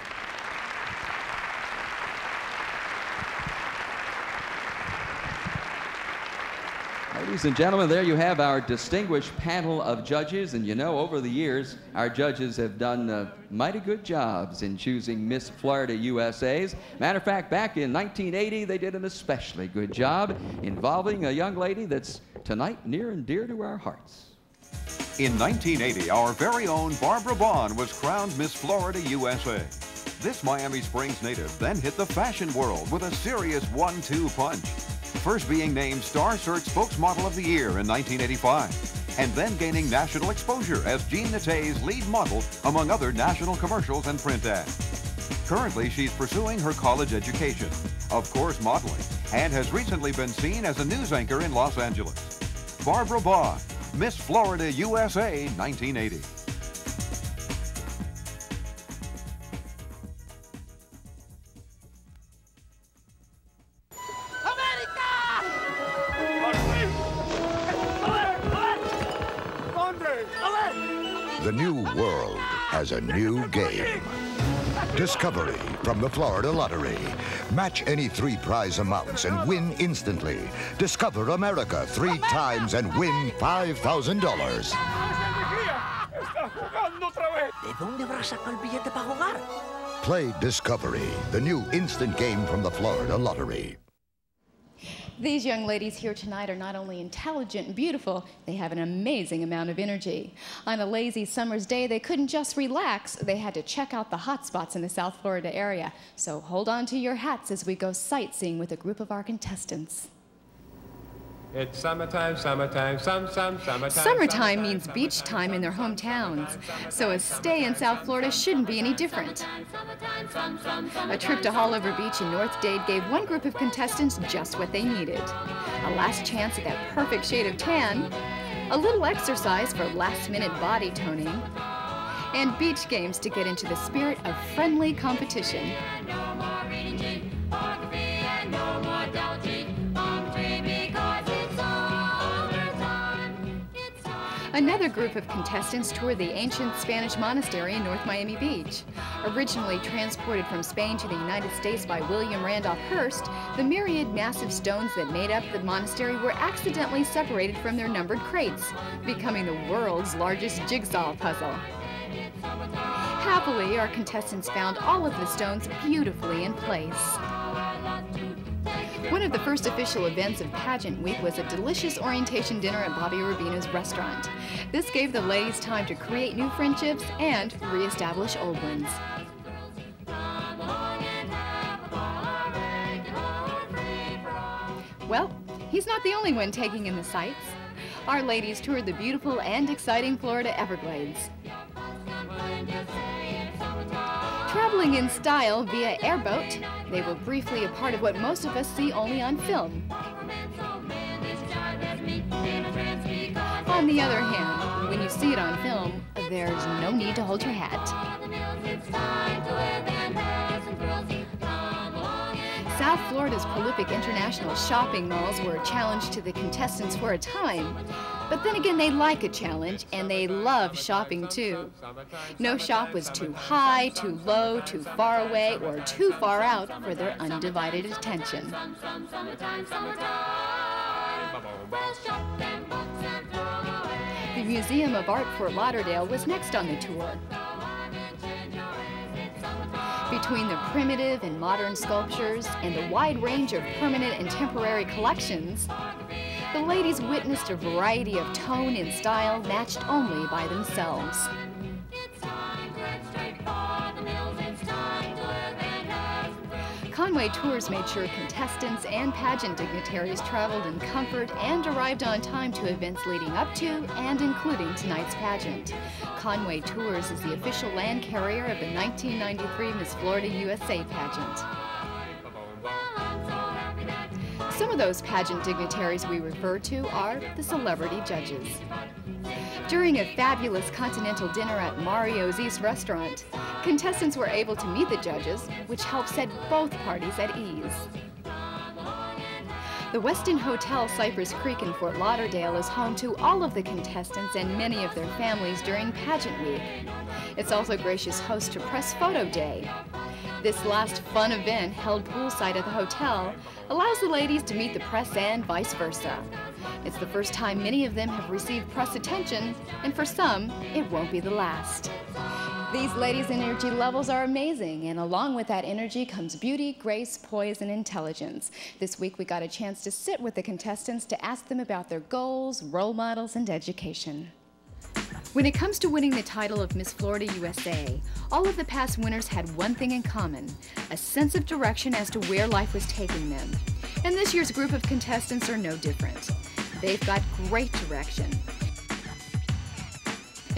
Ladies and gentlemen, there you have our distinguished panel of judges. And you know, over the years, our judges have done uh, mighty good jobs in choosing Miss Florida U S As. Matter of fact, back in nineteen eighty, they did an especially good job involving a young lady that's tonight near and dear to our hearts. In nineteen eighty, our very own Barbara Bond was crowned Miss Florida U S A. This Miami Springs native then hit the fashion world with a serious one two punch. First being named Star Search Spokesmodel of the Year in nineteen eighty-five, and then gaining national exposure as Jean Nattay's lead model among other national commercials and print ads. Currently, she's pursuing her college education, of course modeling, and has recently been seen as a news anchor in Los Angeles. Barbara Baugh, Miss Florida U S A nineteen eighty. The new world has a new game. Discovery from the Florida Lottery. Match any three prize amounts and win instantly. Discover America three times and win five thousand dollars. ¿De dónde habrá sacado el billete para jugar? Play Discovery, the new instant game from the Florida Lottery. These young ladies here tonight are not only intelligent and beautiful, they have an amazing amount of energy. On a lazy summer's day, they couldn't just relax, they had to check out the hot spots in the South Florida area. So hold on to your hats as we go sightseeing with a group of our contestants. It's summertime, summertime, some, some, summertime. Summertime means beach time in their hometowns, so a stay in South Florida shouldn't be any different. A trip to Haulover Beach in North Dade gave one group of contestants just what they needed. A last chance at that perfect shade of tan, a little exercise for last-minute body toning, and beach games to get into the spirit of friendly competition. Another group of contestants toured the ancient Spanish monastery in North Miami Beach. Originally transported from Spain to the United States by William Randolph Hearst, the myriad massive stones that made up the monastery were accidentally separated from their numbered crates, becoming the world's largest jigsaw puzzle. Happily, our contestants found all of the stones beautifully in place. One of the first official events of Pageant Week was a delicious orientation dinner at Bobby Rubino's restaurant. This gave the ladies time to create new friendships and reestablish old ones. Well, he's not the only one taking in the sights. Our ladies toured the beautiful and exciting Florida Everglades. Traveling in style via airboat, they were briefly a part of what most of us see only on film. On the other hand, when you see it on film, there's no need to hold your hat. South Florida's prolific international shopping malls were a challenge to the contestants for a time. But then again, they like a challenge, and they love shopping too. No shop was too high, too low, too far away, or too far out for their undivided attention. The Museum of Art Fort Lauderdale was next on the tour. Between the primitive and modern sculptures and the wide range of permanent and temporary collections, the ladies witnessed a variety of tone and style matched only by themselves. Conway Tours made sure contestants and pageant dignitaries traveled in comfort and arrived on time to events leading up to and including tonight's pageant. Conway Tours is the official land carrier of the nineteen ninety-three Miss Florida U S A pageant. Some of those pageant dignitaries we refer to are the celebrity judges. During a fabulous continental dinner at Mario's East Restaurant, contestants were able to meet the judges, which helped set both parties at ease. The Westin Hotel Cypress Creek in Fort Lauderdale is home to all of the contestants and many of their families during Pageant Week. It's also gracious host to Press Photo Day. This last fun event, held poolside at the hotel, allows the ladies to meet the press and vice versa. It's the first time many of them have received press attention, and for some, it won't be the last. These ladies' energy levels are amazing, and along with that energy comes beauty, grace, poise, and intelligence. This week we got a chance to sit with the contestants to ask them about their goals, role models, and education. When it comes to winning the title of Miss Florida U S A, all of the past winners had one thing in common, a sense of direction as to where life was taking them. And this year's group of contestants are no different. They've got great direction.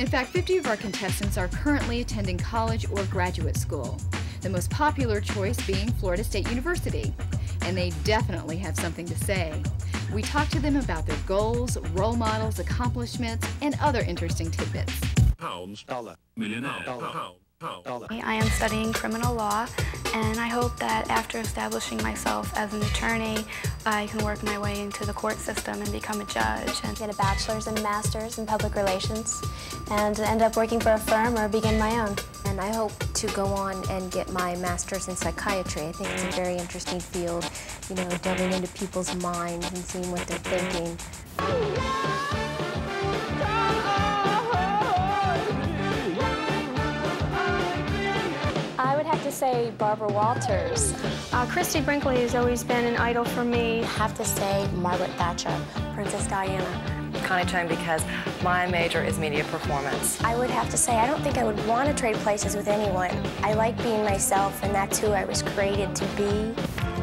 In fact, fifty of our contestants are currently attending college or graduate school, the most popular choice being Florida State University. And they definitely have something to say. We talk to them about their goals, role models, accomplishments, and other interesting tidbits. Pounds, dollar, millionaire, dollar, pound, pound, dollar. I am studying criminal law, and I hope that after establishing myself as an attorney, I can work my way into the court system and become a judge. And get a bachelor's and a master's in public relations, and end up working for a firm or begin my own. And I hope to go on and get my master's in psychiatry. I think it's a very interesting field, you know, delving into people's minds and seeing what they're thinking. I would have to say Barbara Walters. Uh, Christy Brinkley has always been an idol for me. I have to say Margaret Thatcher. Princess Diana. Connie Chung, because my major is media performance. I would have to say I don't think I would want to trade places with anyone. I like being myself, and that's who I was created to be.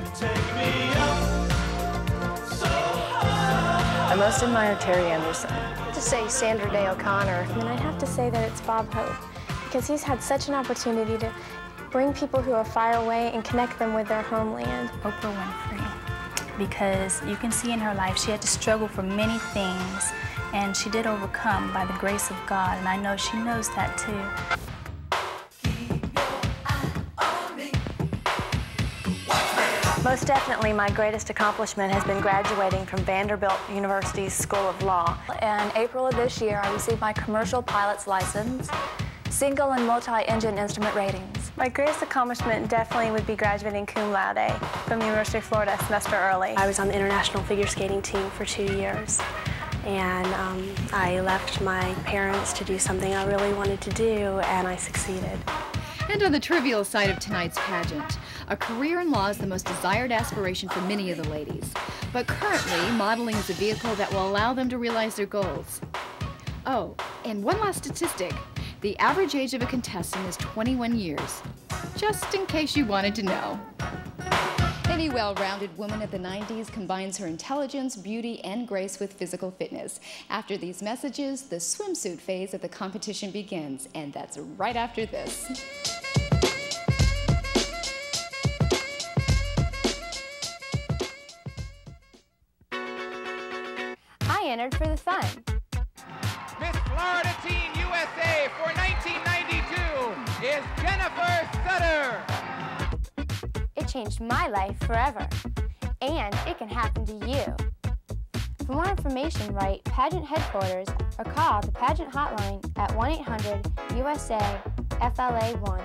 I most admire Terry Anderson. I'd have to say Sandra Day O'Connor. And I'd have to say that it's Bob Hope, because he's had such an opportunity to bring people who are far away and connect them with their homeland. Oprah Winfrey. Because you can see in her life she had to struggle for many things, and she did overcome by the grace of God, and I know she knows that too. Most definitely my greatest accomplishment has been graduating from Vanderbilt University's School of Law. In April of this year, I received my commercial pilot's license, single and multi-engine instrument ratings. My greatest accomplishment definitely would be graduating cum laude from the University of Florida a semester early. I was on the international figure skating team for two years, and um, I left my parents to do something I really wanted to do, and I succeeded. And on the trivial side of tonight's pageant, a career in law is the most desired aspiration for many of the ladies. But currently, modeling is a vehicle that will allow them to realize their goals. Oh, and one last statistic. The average age of a contestant is twenty-one years, just in case you wanted to know. Any well-rounded woman of the nineties combines her intelligence, beauty, and grace with physical fitness. After these messages, the swimsuit phase of the competition begins, and that's right after this. I entered for the fun. Miss Florida Team U S A for nineteen ninety-two is Jennifer Sutter. It changed my life forever, and it can happen to you. For more information, write Pageant Headquarters or call the Pageant Hotline at one eight hundred U S A F L A one.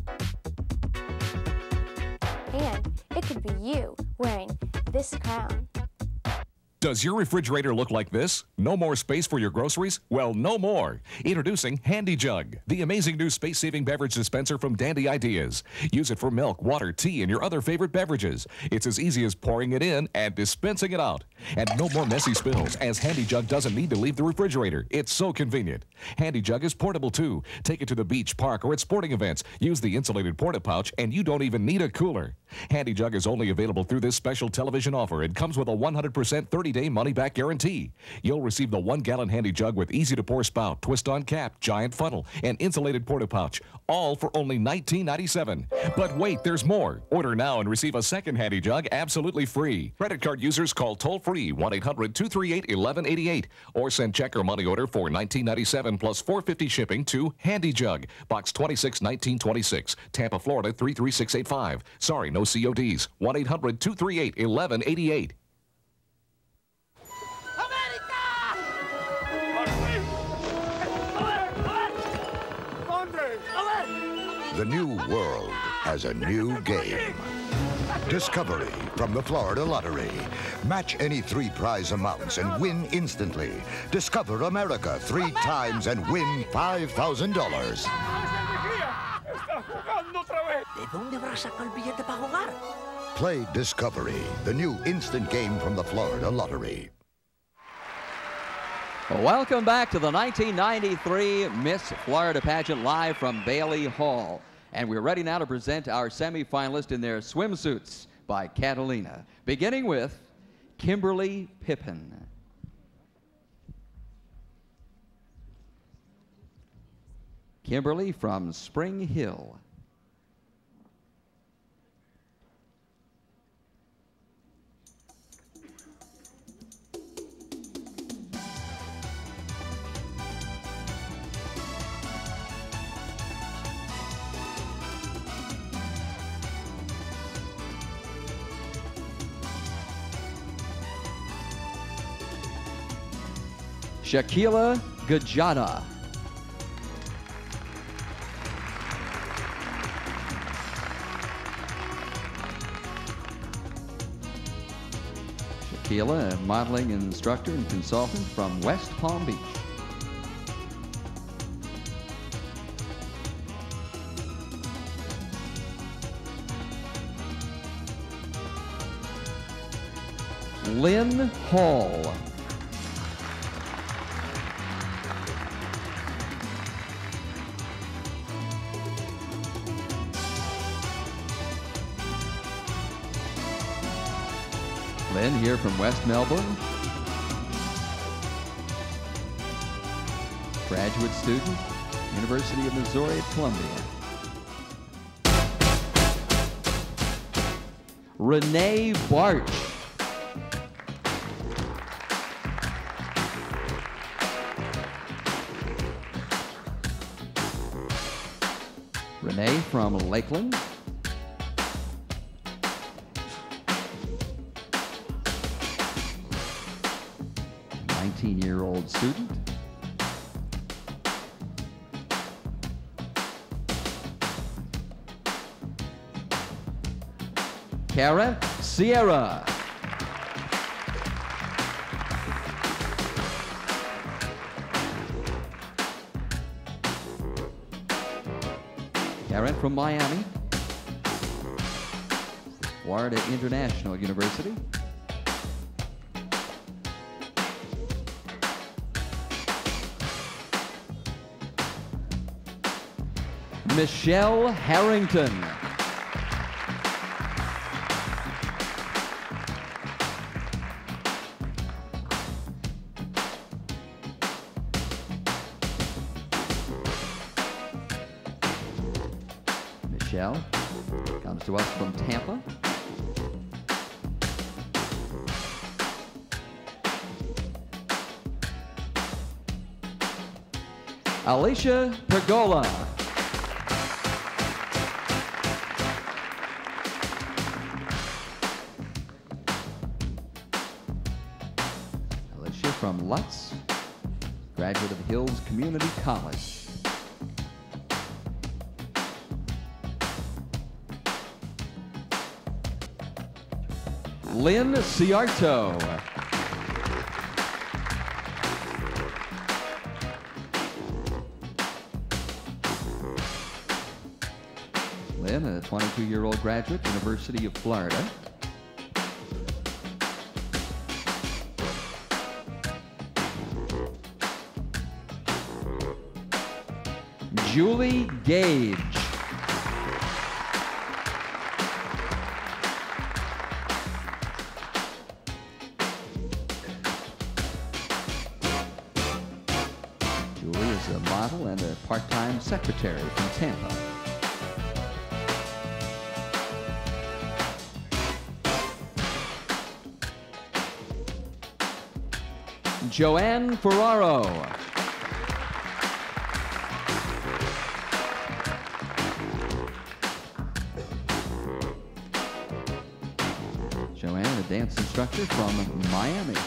And it could be you wearing this crown. Does your refrigerator look like this? No more space for your groceries? Well, no more. Introducing Handy Jug, the amazing new space-saving beverage dispenser from Dandy Ideas. Use it for milk, water, tea, and your other favorite beverages. It's as easy as pouring it in and dispensing it out. And no more messy spills, as Handy Jug doesn't need to leave the refrigerator. It's so convenient. Handy Jug is portable, too. Take it to the beach, park, or at sporting events. Use the insulated porta pouch, and you don't even need a cooler. Handy Jug is only available through this special television offer. It comes with a one hundred percent thirty-day money-back guarantee. You'll receive the one-gallon Handy Jug with easy-to-pour spout, twist-on cap, giant funnel, and insulated porta pouch, all for only nineteen ninety-seven dollars. But wait, there's more. Order now and receive a second Handy Jug absolutely free. Credit card users call toll-free one eight hundred two three eight one one eight eight or send check or money order for nineteen ninety-seven dollars plus four dollars and fifty cents shipping to Handy Jug, Box twenty-six nineteen twenty-six, Tampa, Florida three three six eight five. Sorry, no C O Ds. one eight hundred two three eight one one eight eight. The new world has a new game. Discovery from the Florida Lottery. Match any three prize amounts and win instantly. Discover America three times and win five thousand dollars. ¿De dónde habrá sacado el billete para jugar? Play Discovery, the new instant game from the Florida Lottery. Welcome back to the nineteen ninety-three Miss Florida pageant live from Bailey Hall. And we're ready now to present our semifinalists in their swimsuits by Catalina, beginning with Kimberly Pippin. Kimberly from Spring Hill. Shaquila Gajada. Shaquila, a modeling instructor and consultant from West Palm Beach. Lynn Hall. Lynn here from West Melbourne. Graduate student, University of Missouri at Columbia. Renee Barch. Renee from Lakeland. nineteen-year-old student. Cara Sierra. Karen from Miami. Florida International University. Michelle Harrington. Michelle comes to us from Tampa. Alicia Pergola. Alicia from Lutz, graduate of Hills Community College. Lynn Ciarto. Lynn, a twenty-two-year-old graduate, University of Florida. Julie Gage. Julie is a model and a part-time secretary from Tampa. Joanne Ferraro. Joanne, a dance instructor from Miami.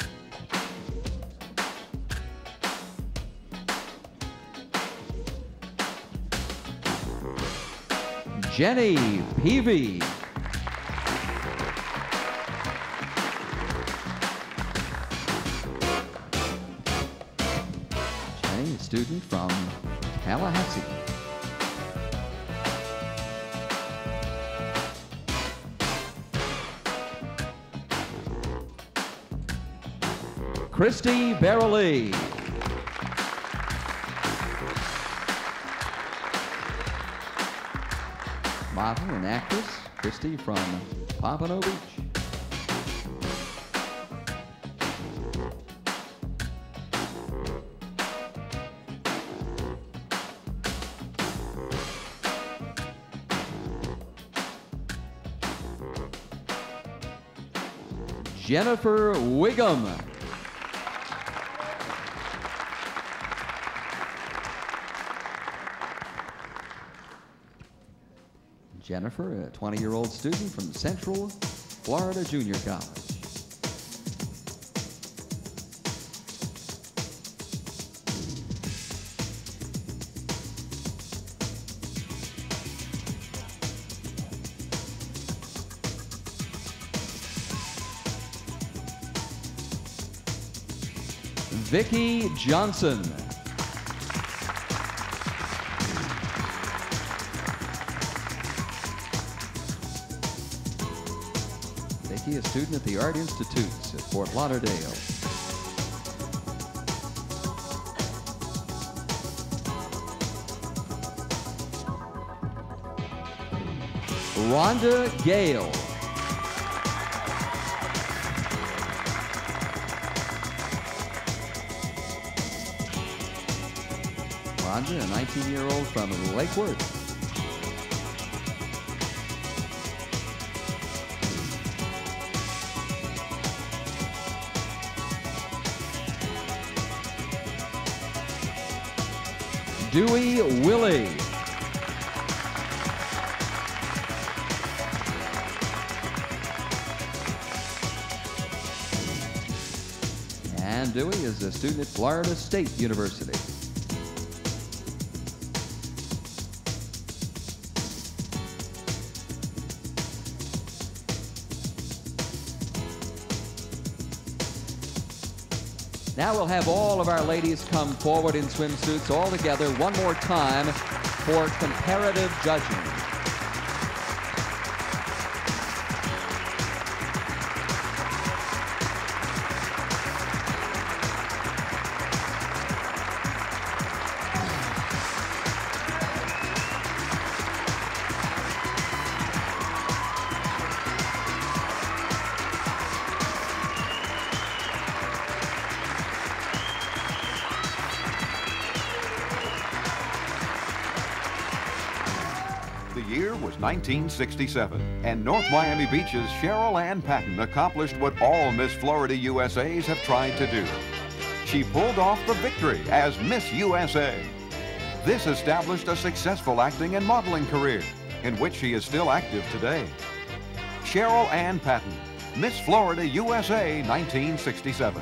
Jenny Peavy. Jenny, a student from Tallahassee. Christy Barreley. Model and actress, Christy from Pompano Beach. Jennifer Wiggum. Jennifer, a twenty-year-old student from Central Florida Junior College. Vicki Johnson. Vicki, a student at the Art Institutes at Fort Lauderdale. Rhonda Gale. Rhonda, a nineteen-year-old from Lake Worth. Dewey Willie. And Dewey is a student at Florida State University. Now we'll have all of our ladies come forward in swimsuits all together one more time for comparative judging. The year was nineteen sixty-seven, and North Miami Beach's Cheryl Ann Patton accomplished what all Miss Florida U S As have tried to do. She pulled off the victory as Miss U S A. This established a successful acting and modeling career, in which she is still active today. Cheryl Ann Patton, Miss Florida U S A nineteen sixty-seven.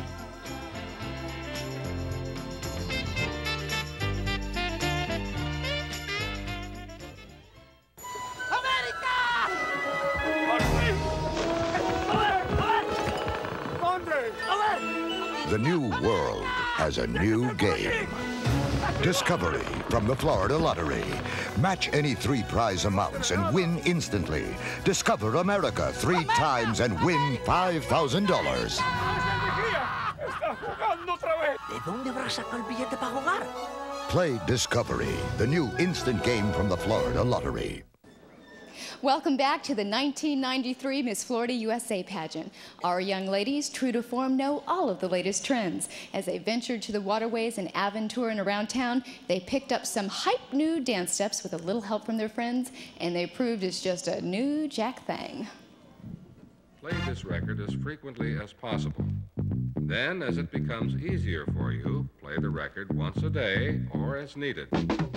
The new world has a new game. Discovery from the Florida Lottery. Match any three prize amounts and win instantly. Discover America three times and win five thousand dollars. ¿De dónde habrá sacado el billete para jugar? Play Discovery, the new instant game from the Florida Lottery. Welcome back to the nineteen ninety-three Miss Florida U S A pageant. Our young ladies, true to form, know all of the latest trends. As they ventured to the waterways and Aventura and around town, they picked up some hype new dance steps with a little help from their friends, and they proved it's just a new jack thing. Play this record as frequently as possible. Then, as it becomes easier for you, play the record once a day or as needed.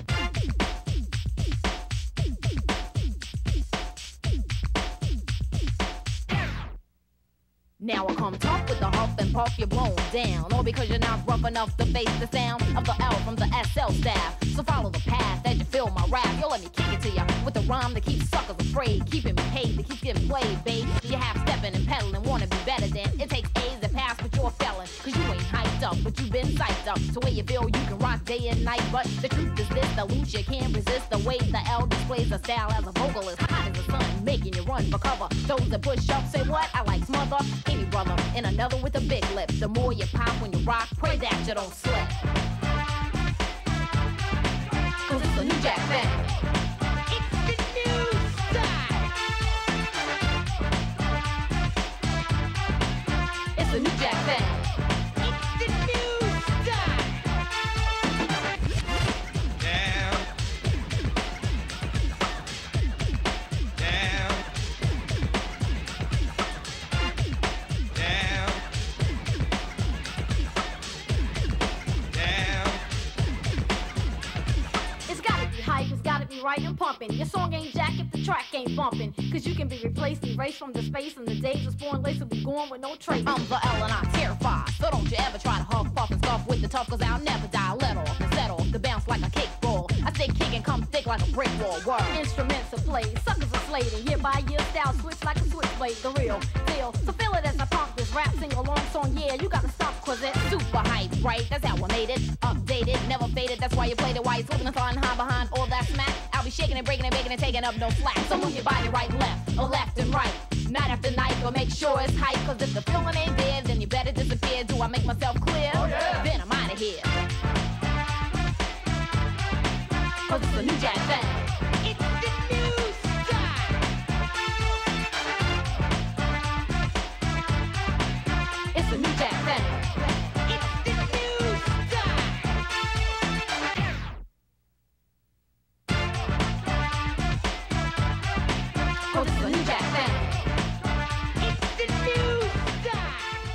Now I come tough with the huff and puff, you're blown down. All because you're not rough enough to face the sound of the L from the S L staff. So follow the path as you feel my rap. You'll let me kick it to ya with a rhyme that keeps suckers afraid. Keeping me paid, that keeps getting played, babe. You half stepping and peddling, wanna be better than. It takes A's to pass, but you're a felon. Cause you ain't hyped up, but you've been psyched up. So where you feel you can rock day and night. But the truth is this, the loose you can't resist. The way the L displays a style as a vocalist. Hot as the sun, making you run for cover. Those that push up say what? I like smother. Any brother, and another with a big lip. The more you pop when you rock, pray that you don't slip. Cause it's a new jack thing. It's the new style. It's a new jack thing. It's the new style. Down. Down. Down. got me right and pumping. Your song ain't jack if the track ain't bumping. Cause you can be replaced, erased from the space, and the days of born lace will be gone with no trace. I'm the L and I'm terrified. So don't you ever try to huff, puff, and stuff with the tough, cause I'll never die. Let off and set off, the bounce like a cake ball. I stay kicking, come thick like a brick wall. Word. Instruments are played, suckers are slayed, and year by year style switch like a switchblade. The real deal. So feel it as I pump this rap sing along song. Yeah, you gotta stop cause it's super hype, right? That's how I made it. Updated, never faded. That's why you played it. Why you slipping and falling high behind all that smack? I'll be shaking and breaking and baking and taking up no slack. So move your body right, left, or left and right. Night after night, but make sure it's hype. Cause if the feeling ain't there, then you better disappear. Do I make myself clear? Oh, yeah. Then I'm out of here. Cause it's a new jack thing. It's the new style. It's a new jack thing. It's the new style. Cause it's a new jack thing. It's the new style.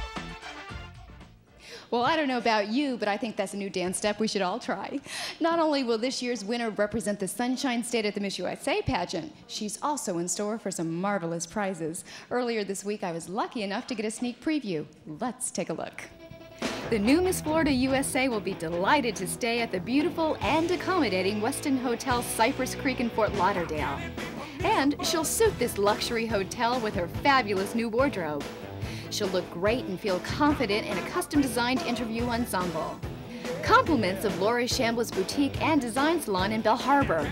Well, I don't know about you, but I think that's a new dance step we should all try. Not only will this year's winner represent the Sunshine State at the Miss U S A pageant, she's also in store for some marvelous prizes. Earlier this week, I was lucky enough to get a sneak preview. Let's take a look. The new Miss Florida U S A will be delighted to stay at the beautiful and accommodating Westin Hotel Cypress Creek in Fort Lauderdale. And she'll suit this luxury hotel with her fabulous new wardrobe. She'll look great and feel confident in a custom-designed interview ensemble. Compliments of Laura Chambliss Boutique and Design Salon in Belle Harbor.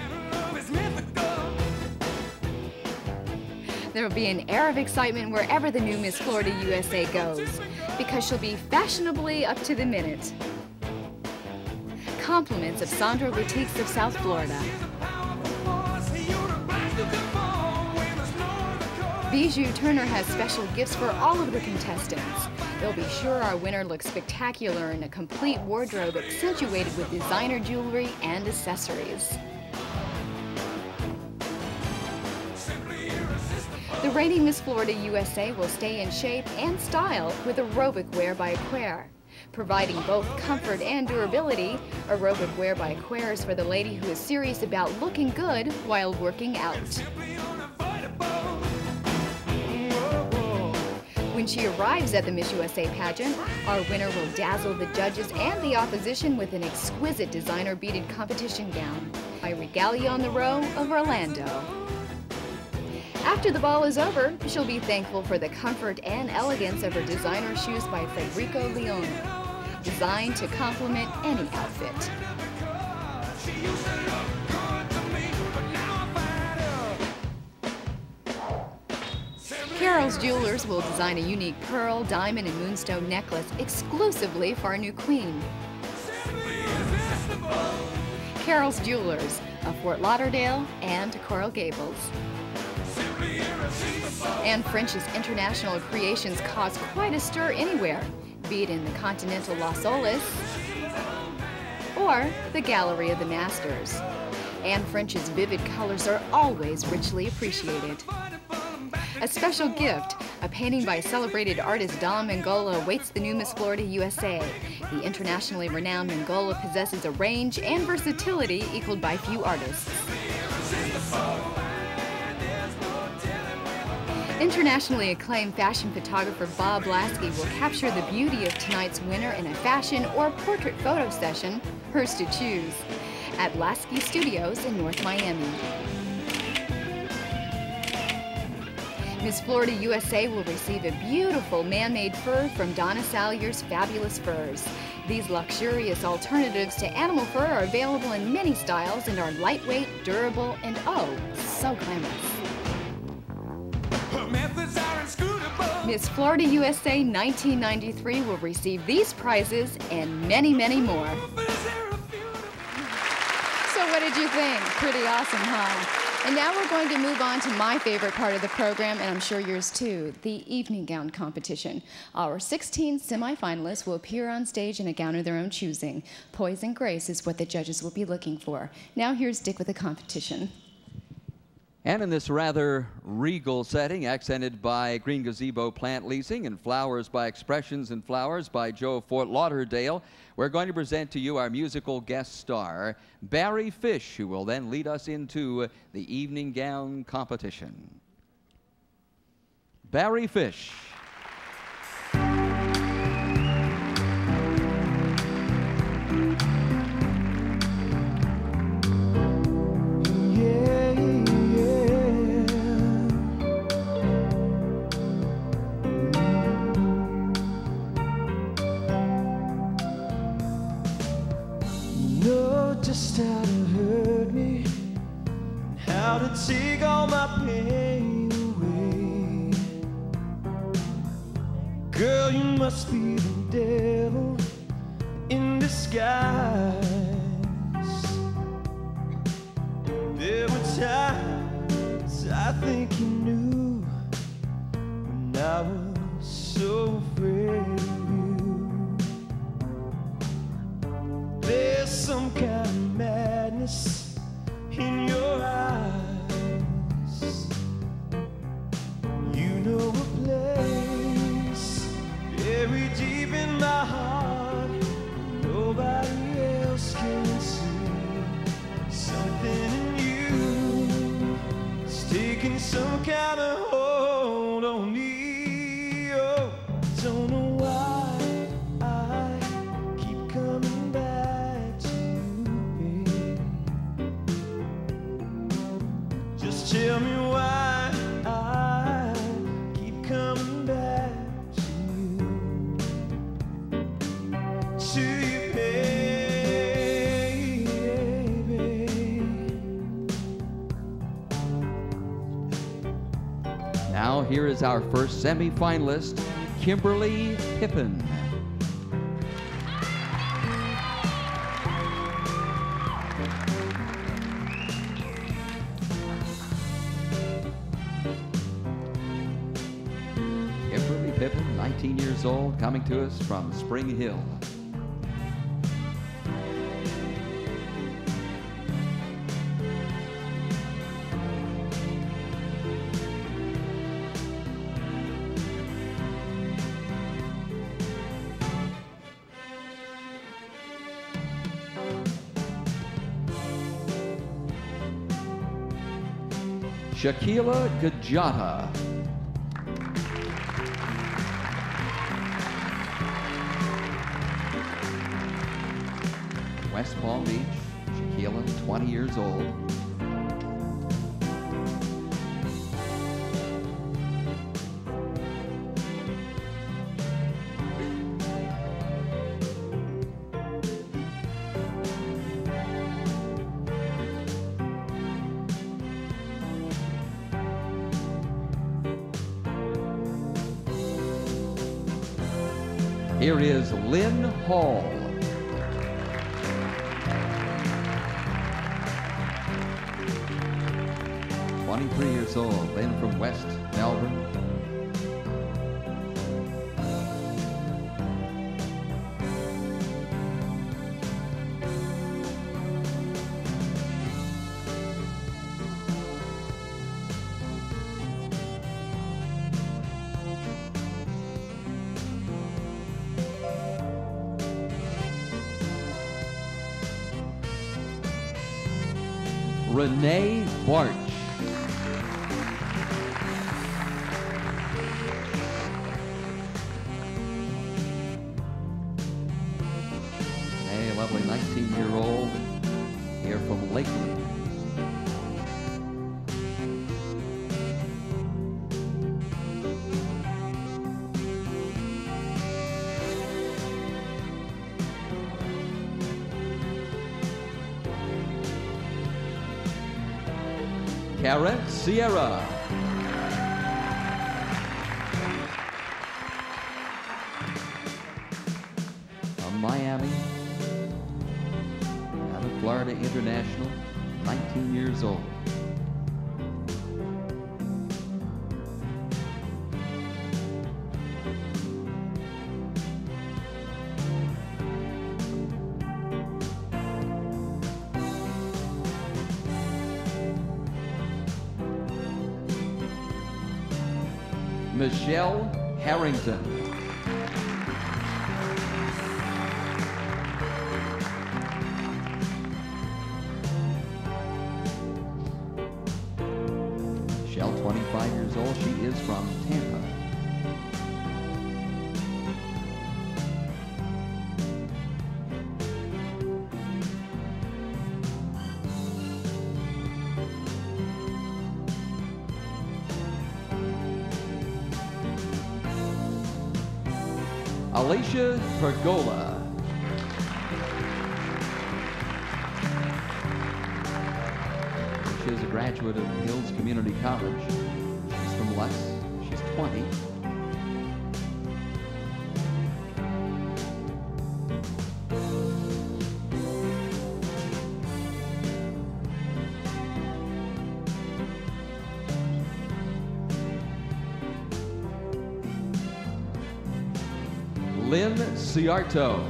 There will be an air of excitement wherever the new Miss Florida U S A goes, because she'll be fashionably up to the minute. Compliments of Sandro Boutiques of South Florida. Bijou Turner has special gifts for all of the contestants. They'll be sure our winner looks spectacular in a complete wardrobe accentuated with designer jewelry and accessories. The reigning Miss Florida U S A will stay in shape and style with aerobic wear by Aquair. Providing both comfort and durability, aerobic wear by Aquair is for the lady who is serious about looking good while working out. When she arrives at the Miss U S A pageant, our winner will dazzle the judges and the opposition with an exquisite designer beaded competition gown by Regalia on the Row of Orlando. After the ball is over, she'll be thankful for the comfort and elegance of her designer shoes by Federico Leone, designed to complement any outfit. Carol's Jewelers will design a unique pearl, diamond, and moonstone necklace exclusively for our new queen. Carol's Jewelers of Fort Lauderdale and Coral Gables. Anne French's international creations cause quite a stir anywhere, be it in the continental Las Olas or the Gallery of the Masters. Anne French's vivid colors are always richly appreciated. A special gift, a painting by celebrated artist Dom Mangola awaits the new Miss Florida U S A. The internationally renowned Mangola possesses a range and versatility equaled by few artists. Internationally acclaimed fashion photographer Bob Lasky will capture the beauty of tonight's winner in a fashion or portrait photo session, hers to choose, at Lasky Studios in North Miami. Miss Florida U S A will receive a beautiful man-made fur from Donna Salyer's Fabulous Furs. These luxurious alternatives to animal fur are available in many styles and are lightweight, durable, and oh, so glamorous. Miss Florida U S A nineteen ninety-three will receive these prizes and many, many more. So what did you think? Pretty awesome, huh? And now we're going to move on to my favorite part of the program, and I'm sure yours too, the evening gown competition. Our sixteen semifinalists will appear on stage in a gown of their own choosing. Poise and grace is what the judges will be looking for. Now here's Dick with the competition. And in this rather regal setting, accented by Green Gazebo Plant Leasing and Flowers by Expressions and Flowers by Joe Fort Lauderdale, we're going to present to you our musical guest star, Barry Fish, who will then lead us into the evening gown competition. Barry Fish. Just how to hurt me, and how to take all my pain away. Girl, you must be the devil in disguise. There were times I think you knew when I was so afraid of you. There's some kind of madness in your eyes. You know a place buried deep in my heart nobody else can see. Something in you is taking some kind of hold on me. Oh, don't know why I keep coming back to you, babe. Just tell me why I keep coming back to you, to you, baby. Now here is our first semi-finalist, Kimberly Pippin. Kimberly Pippin, nineteen years old, coming to us from Spring Hill. Shaquila Gajata. West Palm Beach, Shaquila, twenty years old. Here is Lynn Hall. twenty-three years old, Lynn from West Melbourne. Renee Barch. Renee, a lovely nineteen-year-old here from Lakeland. Karen Sierra. From Miami, out of Florida International, nineteen years old. Michelle Harrington. Michelle, twenty-five years old. She is from Tampa. Alicia Pergola. She is a graduate of Hills Community College. She's from Lutz. She's twenty. Lynn Ciarto.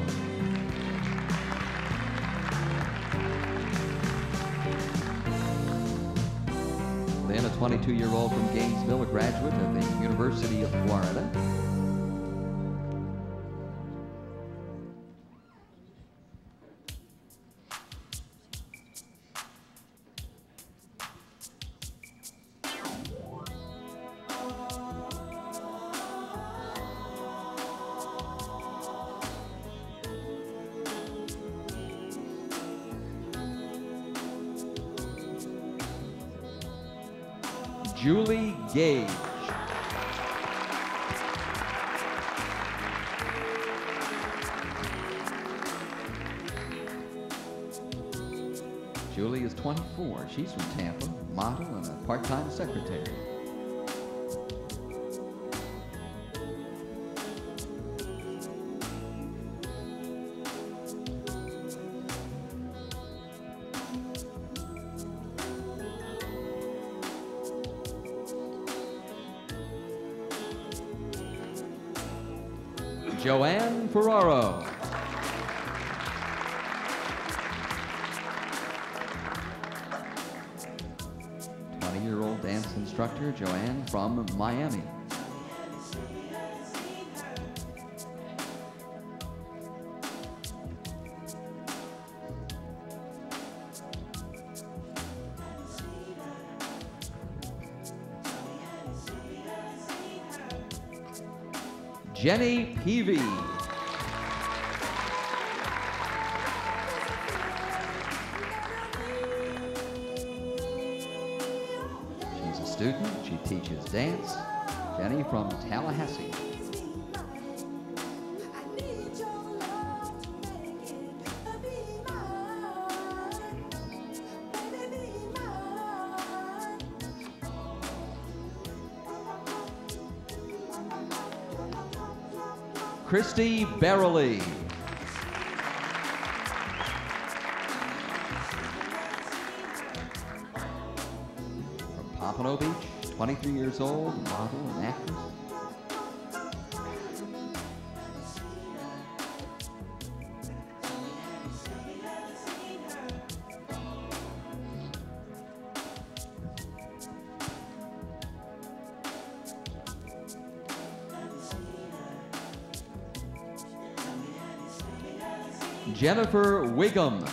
Lynn, a twenty-two-year-old from Gainesville, a graduate of the University of Florida. Julie Gage. Julie is twenty-four. She's from Tampa, model and a part-time secretary. Joanne Ferraro. twenty-year-old dance instructor, Joanne from Miami. Jenny Peavy. She's a student. She teaches dance. Jenny from Tallahassee. Christy Berrily. From Pompano Beach, twenty-three years old, model and actress. Jennifer Wiggum.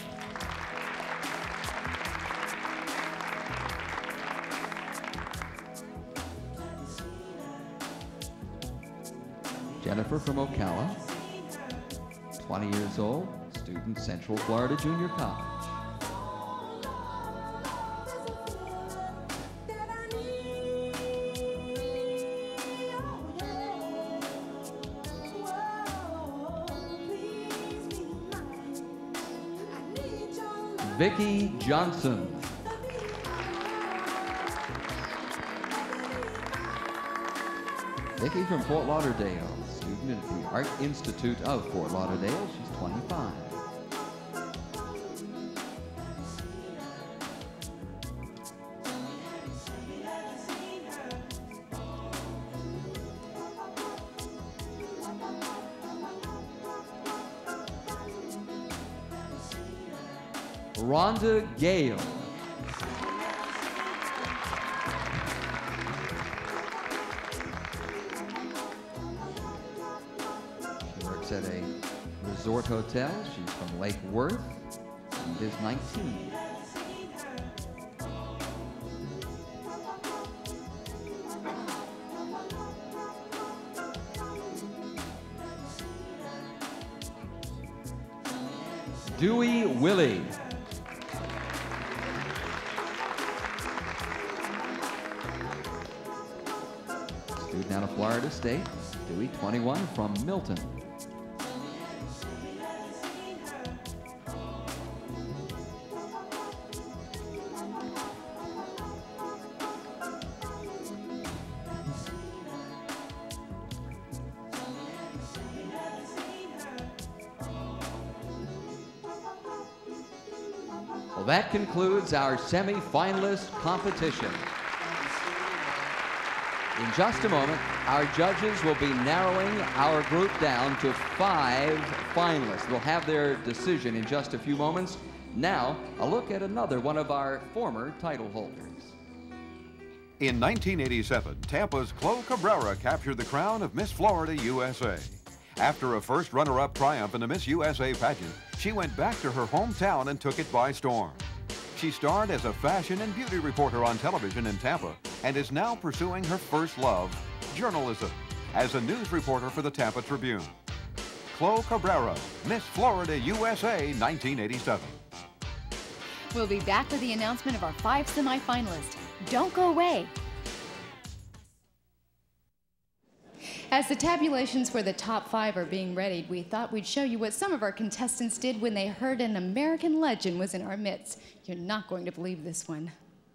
Jennifer from Ocala, twenty years old, student, Central Florida Junior College. Vicki Johnson. Vicki from Fort Lauderdale, student at the Art Institute of Fort Lauderdale. She's twenty-five. Rhonda Gale. at a resort hotel. She's from Lake Worth and is nineteen. Dewey Willie. Student out of Florida State. Dewey, twenty-one, from Milton. Well, that concludes our semi-finalist competition. In just a moment, our judges will be narrowing our group down to five finalists. We'll have their decision in just a few moments. Now, a look at another one of our former title holders. In nineteen eighty-seven, Tampa's Chloe Cabrera captured the crown of Miss Florida U S A. After a first runner-up triumph in the Miss U S A pageant, she went back to her hometown and took it by storm. She starred as a fashion and beauty reporter on television in Tampa and is now pursuing her first love, journalism, as a news reporter for the Tampa Tribune. Chloe Cabrera, Miss Florida U S A nineteen eighty-seven. We'll be back with the announcement of our five semifinalists. Don't go away. As the tabulations for the top five are being readied, we thought we'd show you what some of our contestants did when they heard an American legend was in our midst. You're not going to believe this one.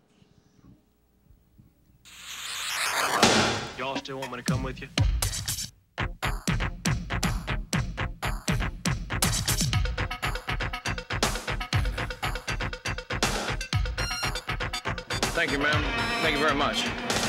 Y'all still want me to come with you? Thank you, ma'am. Thank you very much.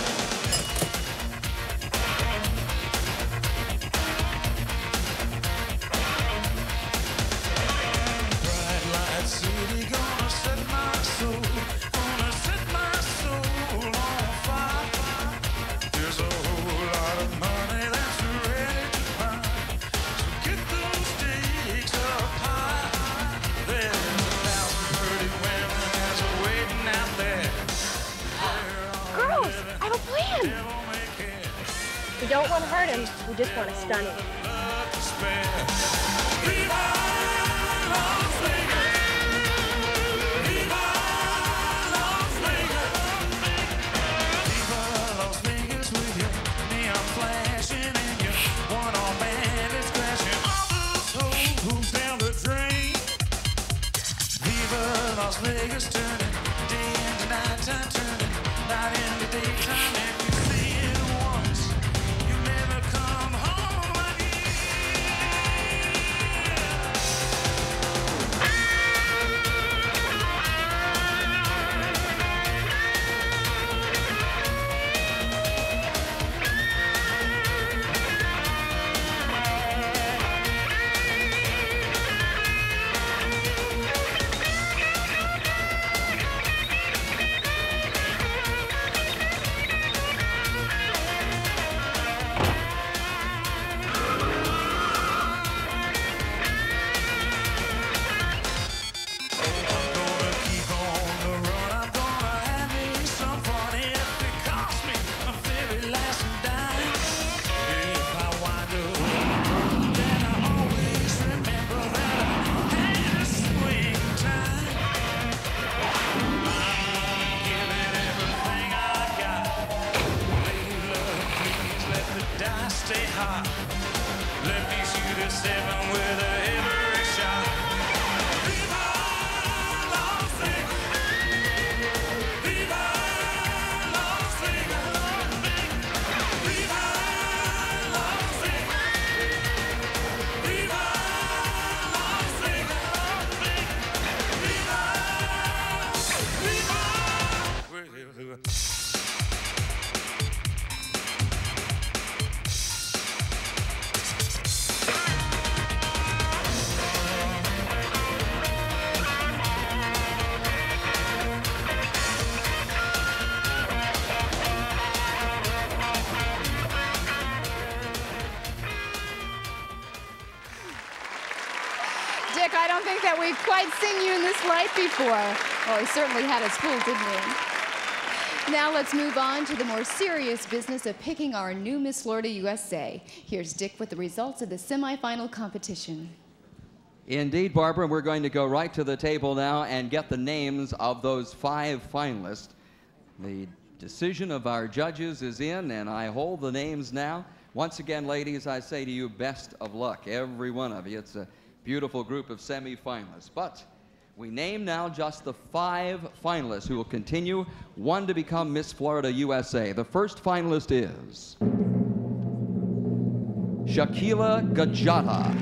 We don't want to hurt him, we just want to stun him. Las Vegas turning day into nighttime, turning night into daytime. If you see it once, you never come home that we've quite seen you in this light before. Oh, he certainly had us fooled, didn't he? Now let's move on to the more serious business of picking our new Miss Florida U S A. Here's Dick with the results of the semifinal competition. Indeed, Barbara, we're going to go right to the table now and get the names of those five finalists. The decision of our judges is in, and I hold the names now. Once again, ladies, I say to you, best of luck, every one of you. It's a beautiful group of semifinalists. But we name now just the five finalists who will continue, one to become Miss Florida U S A. The first finalist is Shakila Gajata.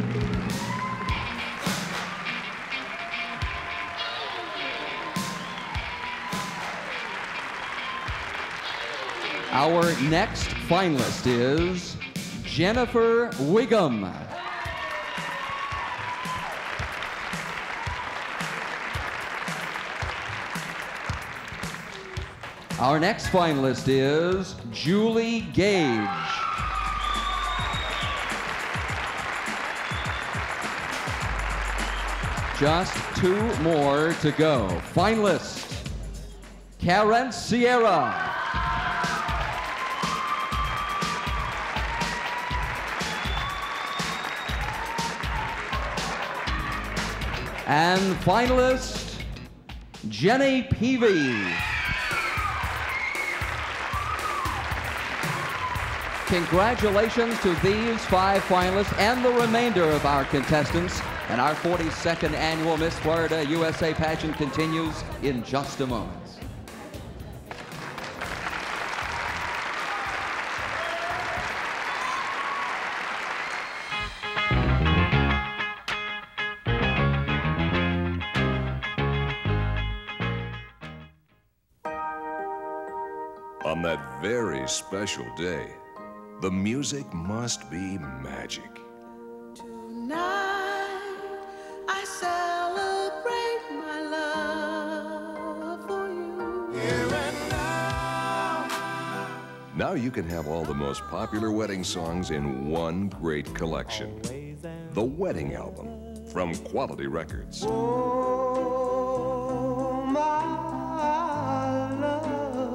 Our next finalist is Jennifer Wiggum. Our next finalist is Julie Gage. Just two more to go. Finalist, Karen Sierra. And finalist, Jenny Peavy. Congratulations to these five finalists and the remainder of our contestants. And our forty-second annual Miss Florida U S A pageant continues in just a moment. On that very special day, the music must be magic. Tonight, I celebrate my love for you. Here and now. Now you can have all the most popular wedding songs in one great collection. The Wedding Album from Quality Records. Oh, my love.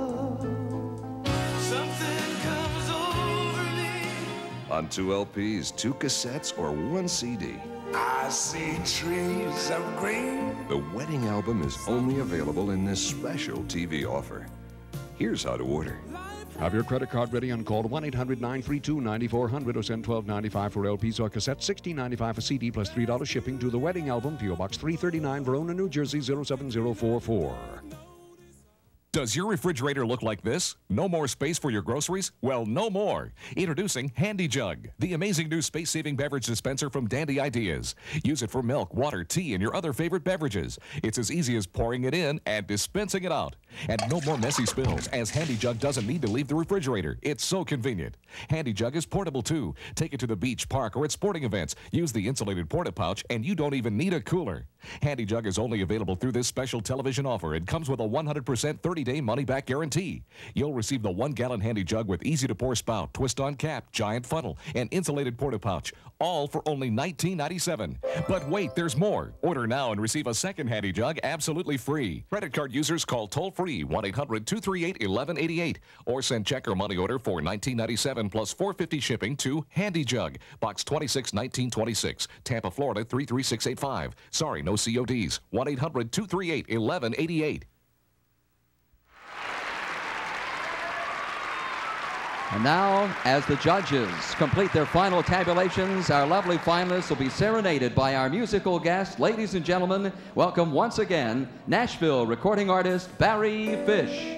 On two L Ps, two cassettes, or one C D. I see trees of green. The Wedding Album is only available in this special T V offer. Here's how to order. Have your credit card ready and call one eight hundred, nine three two, nine four zero zero or send twelve ninety-five for L Ps or cassettes, sixteen ninety-five for C D plus three dollars shipping to The Wedding Album, P O Box three thirty-nine, Verona, New Jersey zero seven zero four four. Does your refrigerator look like this? No more space for your groceries? Well, no more. Introducing Handy Jug, the amazing new space-saving beverage dispenser from Dandy Ideas. Use it for milk, water, tea, and your other favorite beverages. It's as easy as pouring it in and dispensing it out. And no more messy spills, as Handy Jug doesn't need to leave the refrigerator. It's so convenient. Handy Jug is portable, too. Take it to the beach, park, or at sporting events. Use the insulated porta-pouch, and you don't even need a cooler. Handy Jug is only available through this special television offer. It comes with a one hundred percent thirty-day money-back guarantee. You'll receive the one-gallon Handy Jug with easy-to-pour spout, twist-on cap, giant funnel, and insulated porta-pouch, all for only nineteen ninety-seven. But wait, there's more. Order now and receive a second Handy Jug absolutely free. Credit card users call toll-free one eight hundred, two three eight, one one eight eight or send check or money order for nineteen ninety-seven plus four hundred fifty dollars shipping to Handy Jug, Box twenty-six, nineteen twenty-six, Tampa, Florida three three six eight five. Sorry, no C O Ds. one eight hundred, two three eight, one one eight eight. And now, as the judges complete their final tabulations, our lovely finalists will be serenaded by our musical guest. Ladies and gentlemen, welcome once again, Nashville recording artist Barry Fish.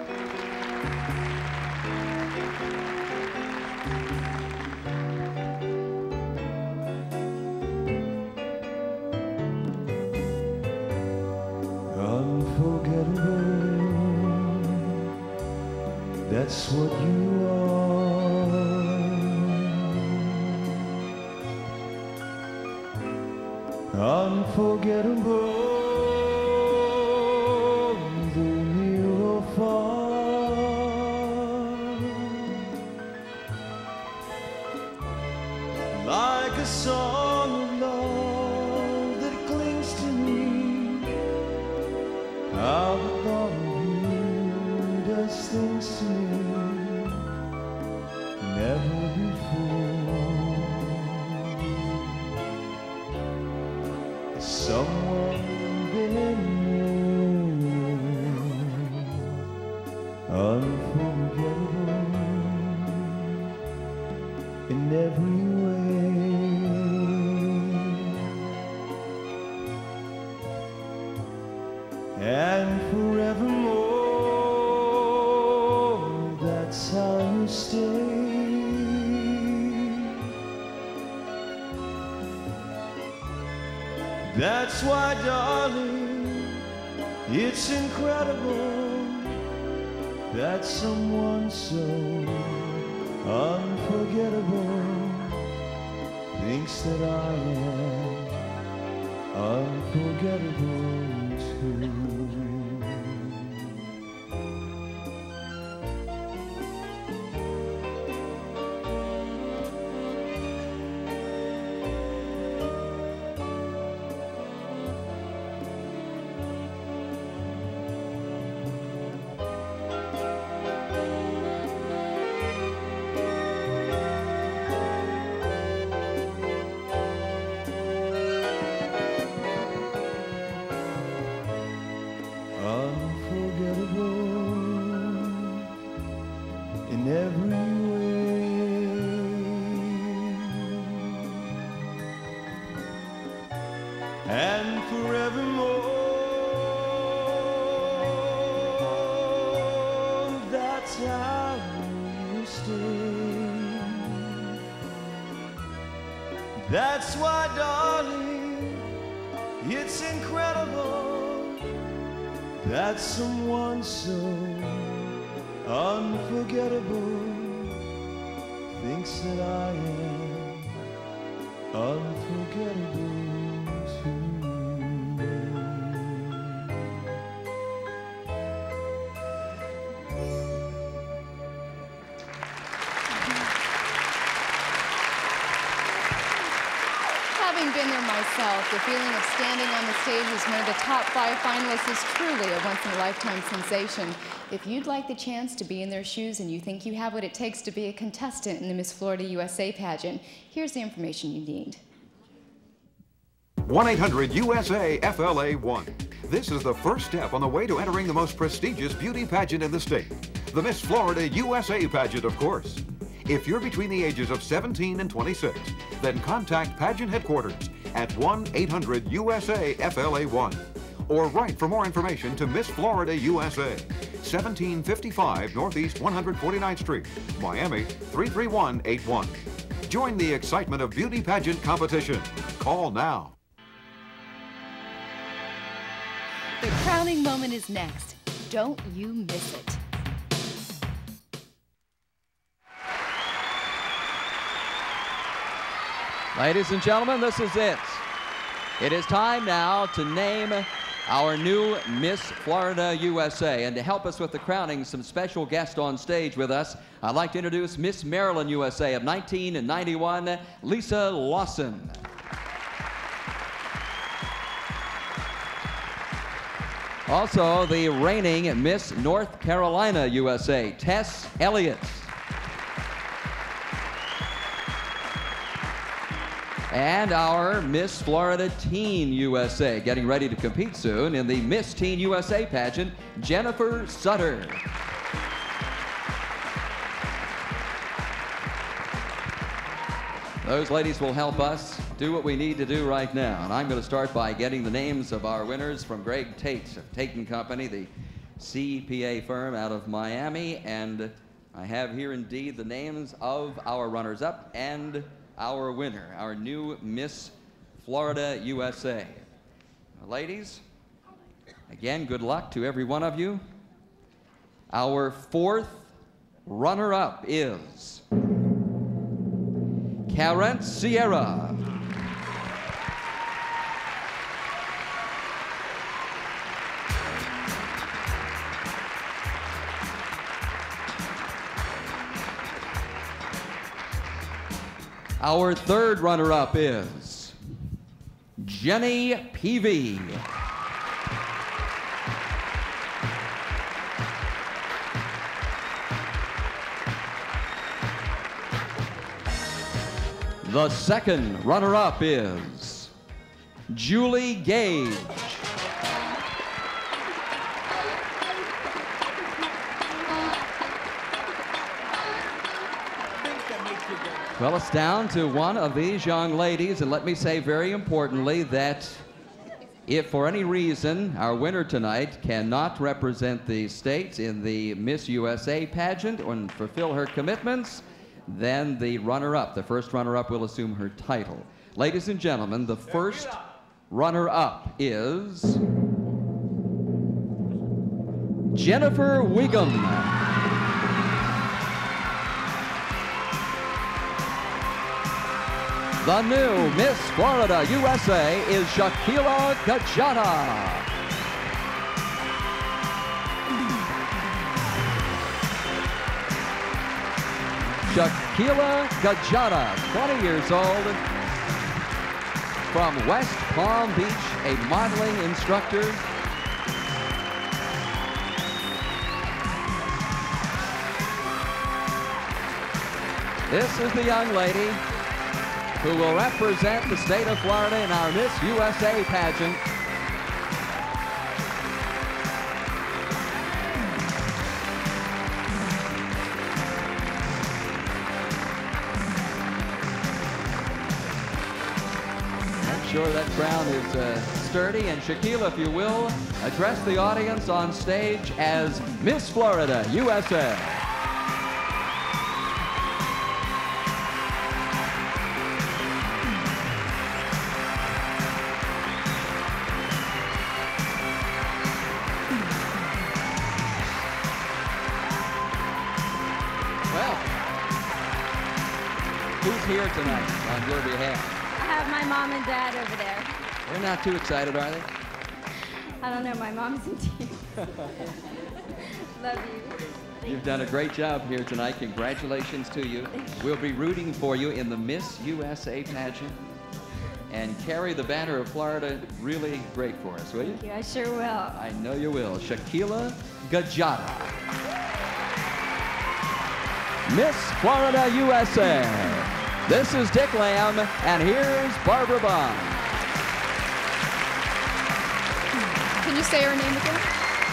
Unforgettable, that's what you are. Unforgettable, though near or far, like a song of love that clings to How the thought of you does things to me never before. Someone been unforgettable in every way, and forevermore, that's how you stay. That's why, darling, it's incredible that someone so unforgettable thinks that I am unforgettable too. And forevermore, that's how you stay. That's why, darling, it's incredible that someone so unforgettable thinks that I am unforgettable. Having been there myself, the feeling of standing on the stage as one of the top five finalists is truly a once-in-a-lifetime sensation. If you'd like the chance to be in their shoes and you think you have what it takes to be a contestant in the Miss Florida U S A pageant, here's the information you need. one eight hundred U S A F L A one. This is the first step on the way to entering the most prestigious beauty pageant in the state. The Miss Florida U S A pageant, of course. If you're between the ages of seventeen and twenty-six, then contact pageant headquarters at one eight hundred U S A F L A one. Or write for more information to Miss Florida U S A, seventeen fifty-five Northeast one hundred forty-ninth Street, Miami three three one eight one. Join the excitement of beauty pageant competition. Call now. The crowning moment is next. Don't you miss it. Ladies and gentlemen, this is it. It is time now to name our new Miss Florida U S A. And to help us with the crowning, some special guests on stage with us. I'd like to introduce Miss Maryland U S A of nineteen ninety-one, Lisa Lawson. Also, the reigning Miss North Carolina U S A, Tess Elliott. And our Miss Florida Teen U S A, getting ready to compete soon in the Miss Teen U S A pageant, Jennifer Sutter. Those ladies will help us do what we need to do right now. And I'm going to start by getting the names of our winners from Greg Tate of Tate and Company, the C P A firm out of Miami. And I have here indeed the names of our runners-up and our winner, our new Miss Florida U S A. Ladies, again, good luck to every one of you. Our fourth runner-up is Karen Sierra. Our third runner-up is Jenny Peavy. The second runner-up is Julie Gage. Well, it's down to one of these young ladies, and let me say very importantly that if for any reason our winner tonight cannot represent the state in the Miss U S A pageant and fulfill her commitments, then the runner-up, the first runner-up, will assume her title. Ladies and gentlemen, the first runner-up is Jennifer Wiggum. The new Miss Florida U S A is Shaquila Gajada. Shaquila Gajada, twenty years old, from West Palm Beach, a modeling instructor. This is the young lady who will represent the state of Florida in our Miss U S A pageant. I'm sure that crown is uh, sturdy. And Shaquila, if you will, address the audience on stage as Miss Florida U S A. Who's here tonight on your behalf? I have my mom and dad over there. They're not too excited, are they? I don't know, my mom's in tears. Love you. You've done a great job here tonight. Congratulations to you. We'll be rooting for you in the Miss U S A pageant. And carry the banner of Florida really great for us, will you? Thank you, I sure will. I know you will. Shaquila Gajada. Miss Florida U S A. This is Dick Lamb, and here's Barbara Bond. Can you say her name again?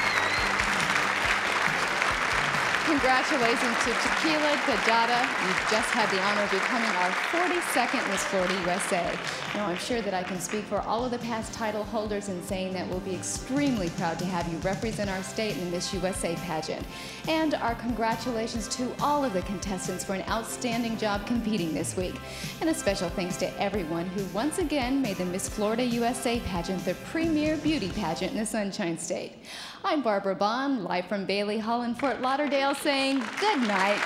Congratulations to Shaquila Gajada. You've just had the honor of becoming our forty-second Miss Florida U S A. Now, I'm sure that I can speak for all of the past title holders in saying that we'll be extremely proud to have you represent our state in the Miss U S A pageant. And our congratulations to all of the contestants for an outstanding job competing this week. And a special thanks to everyone who once again made the Miss Florida U S A pageant the premier beauty pageant in the Sunshine State. I'm Barbara Bond, live from Bailey Hall in Fort Lauderdale, saying good night.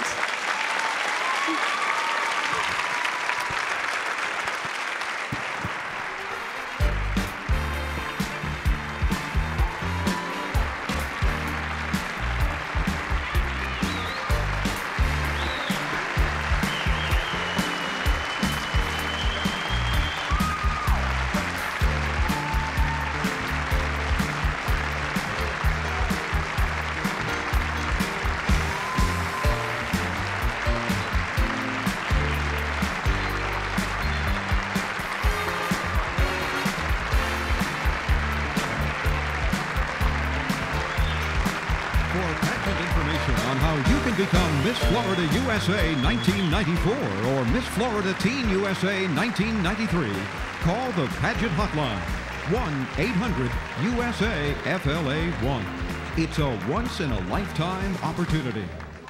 Become Miss Florida U S A nineteen ninety-four or Miss Florida Teen U S A nineteen ninety-three. Call the pageant hotline, one eight hundred U S A F L A one. It's a once-in-a-lifetime opportunity.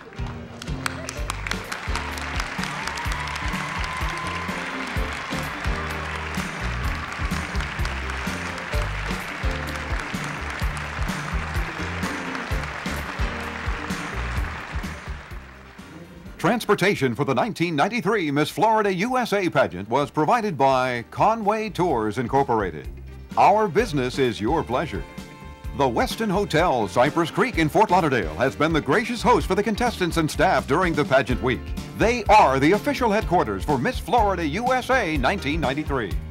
Transportation for the nineteen ninety-three Miss Florida U S A pageant was provided by Conway Tours Incorporated. Our business is your pleasure. The Westin Hotel, Cypress Creek in Fort Lauderdale has been the gracious host for the contestants and staff during the pageant week. They are the official headquarters for Miss Florida U S A nineteen ninety-three.